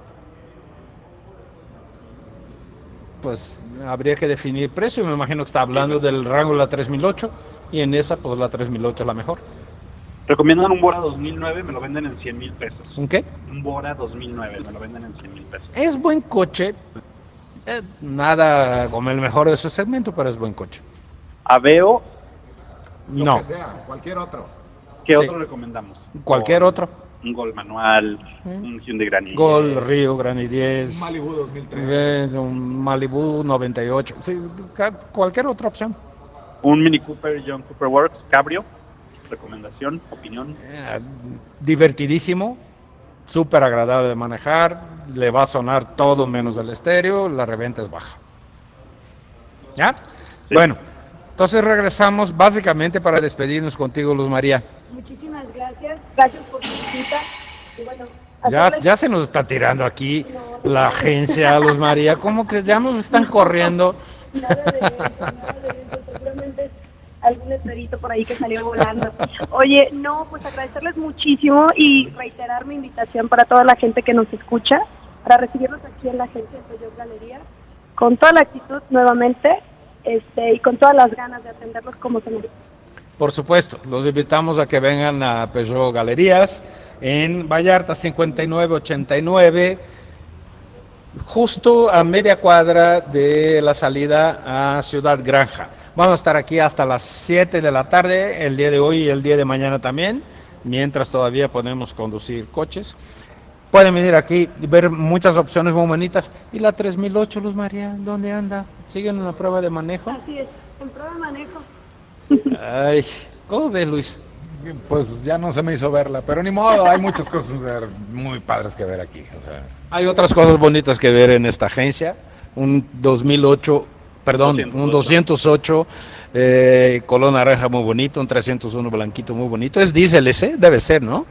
Pues habría que definir precio. Me imagino que está hablando del rango de la 3008 y en esa, pues la 3008 es la mejor. Recomiendan un Bora 2009, me lo venden en 100 mil pesos. ¿Un qué? Un Bora 2009, me lo venden en 100 mil pesos. Es buen coche. Nada como el mejor de su segmento, pero es buen coche. Aveo, No, Lo que sea, cualquier otro. ¿qué Sí. otro recomendamos? cualquier otro. Un Gol manual, un Hyundai Granite. Gol, Río, Granny 10, Malibu 2003. un Malibu 98. Sí, cualquier otra opción. Un Mini Cooper John Cooper Works Cabrio. Recomendación, opinión. Divertidísimo, súper agradable de manejar, le va a sonar todo menos el estéreo, la reventa es baja. ¿Ya? Sí. Bueno, entonces regresamos básicamente para despedirnos contigo, Luz María. Muchísimas gracias. Gracias por su visita. Y bueno, Ya se nos está tirando aquí la agencia, Luz María, como que ya nos están corriendo. Nada de eso. Seguramente es algún letrerito por ahí que salió volando. Oye, no, pues agradecerles muchísimo y reiterar mi invitación para toda la gente que nos escucha, para recibirlos aquí en la agencia de Peugeot Galerías, con toda la actitud nuevamente, y con todas las ganas de atenderlos como se merece. Por supuesto, los invitamos a que vengan a Peugeot Galerías en Vallarta 5989, justo a media cuadra de la salida a Ciudad Granja. Vamos a estar aquí hasta las 7 de la tarde, el día de hoy y el día de mañana también, mientras todavía podemos conducir coches. Pueden venir aquí y ver muchas opciones muy bonitas. ¿Y la 3008, Luz María, dónde anda? ¿Siguen en la prueba de manejo? Así es, en prueba de manejo. Ay, ¿cómo ves, Luis? Pues ya no se me hizo verla, pero ni modo, hay muchas cosas muy padres que ver aquí. O sea, Hay otras cosas bonitas que ver en esta agencia. Un 2008, perdón, un 208 color naranja muy bonito, un 301 blanquito muy bonito. ¿Es diésel ese? Debe ser, ¿no?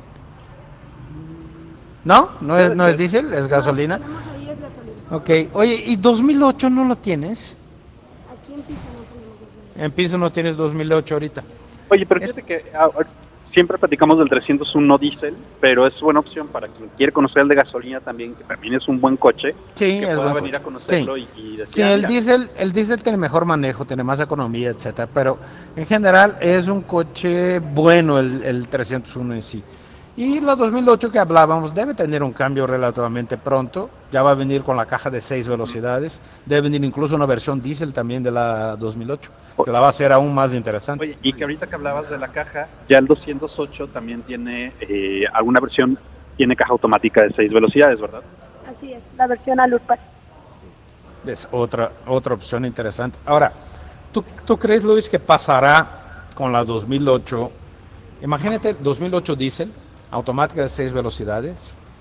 ¿No? ¿No es diésel? ¿Es gasolina? Tenemos ahí es gasolina. Ok. Oye, ¿y 2008 no lo tienes? Aquí en Pisa no tenemos gasolina. En piso no tienes 2008 ahorita. Oye, pero fíjate que siempre platicamos del 301 diésel, pero es buena opción para quien quiere conocer el de gasolina también, que también es un buen coche, Sí, que es pueda buen venir coche. a conocerlo Sí. y decir, Sí, "Ah, el mira". diésel tiene mejor manejo, tiene más economía, etcétera, pero en general es un coche bueno el 301 en sí. Y la 2008 que hablábamos debe tener un cambio relativamente pronto. Ya va a venir con la caja de 6 velocidades. Debe venir incluso una versión diésel también de la 2008, que la va a hacer aún más interesante. Oye, y que ahorita que hablabas de la caja, ya el 208 también tiene alguna versión, tiene caja automática de 6 velocidades, ¿verdad? Así es, la versión Allure. Es otra opción interesante. Ahora, ¿tú crees, Luis, que pasará con la 2008? Imagínate, 2008 diésel, automática de 6 velocidades.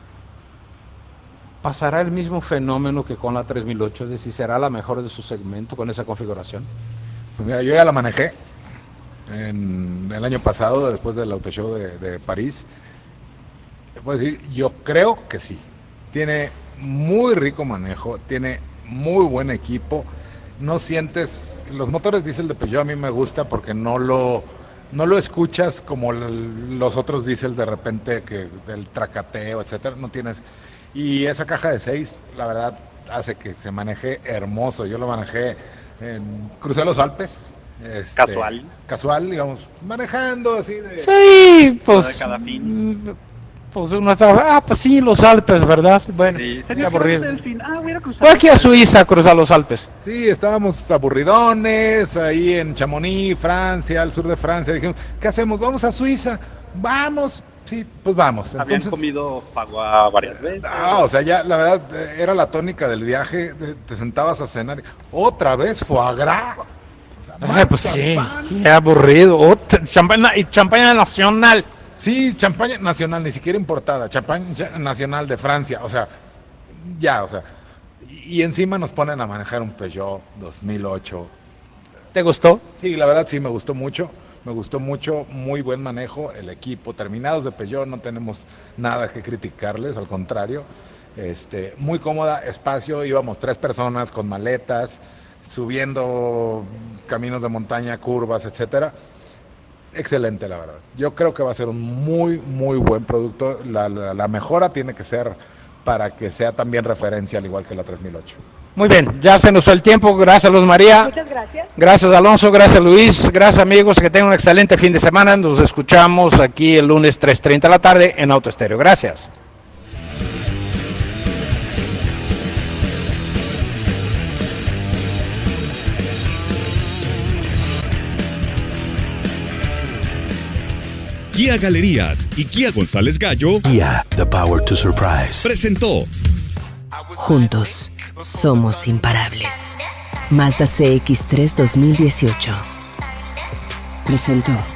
¿Pasará el mismo fenómeno que con la 3008? Es decir, ¿será la mejor de su segmento con esa configuración? Pues mira, yo ya la manejé el año pasado, después del Auto Show de París. Puedo decir, yo creo que sí. Tiene muy rico manejo, tiene muy buen equipo. No sientes, los motores diésel de Peugeot a mí me gusta porque no lo escuchas como los otros diésel de repente, que del tracateo, etcétera, no tienes. Y esa caja de 6, la verdad, hace que se maneje hermoso. Yo lo manejé, crucé los Alpes. Casual, digamos, manejando así de... Sí, pues... De cada fin. Pues uno estaba, pues sí, los Alpes, ¿verdad? Bueno, Sí, sería aburrido. voy a cruzar. Fue aquí a Suiza a cruzar los Alpes. Sí, estábamos aburridones ahí en Chamonix, Francia, al sur de Francia. Dijimos, ¿qué hacemos? ¿Vamos a Suiza? Vamos. Sí, pues vamos. Habían comido pagua varias veces. O sea, ya la verdad era la tónica del viaje. Te sentabas a cenar. Otra vez foie gras. O sea, Pues sí, qué aburrido. Champaña nacional. Sí, champaña nacional, ni siquiera importada. Champaña nacional de Francia. O sea, y encima nos ponen a manejar un Peugeot 2008. ¿Te gustó? Sí, la verdad sí, me gustó mucho, muy buen manejo, el equipo, terminados de Peugeot, no tenemos nada que criticarles, al contrario, muy cómoda, espacio, íbamos 3 personas con maletas, subiendo caminos de montaña, curvas, etcétera. Excelente, la verdad. Yo creo que va a ser un muy, muy buen producto. La mejora tiene que ser para que sea también referencia, al igual que la 3008. Muy bien, ya se nos fue el tiempo. Gracias, Luz María. Muchas gracias. Gracias, Alonso. Gracias, Luis. Gracias, amigos. Que tengan un excelente fin de semana. Nos escuchamos aquí el lunes 3:30 de la tarde en Auto Estéreo. Gracias. Kia Galerías y Kia González Gallo Kia, the power to surprise. presentó Juntos, somos imparables. Mazda CX-3 2018. Presentó.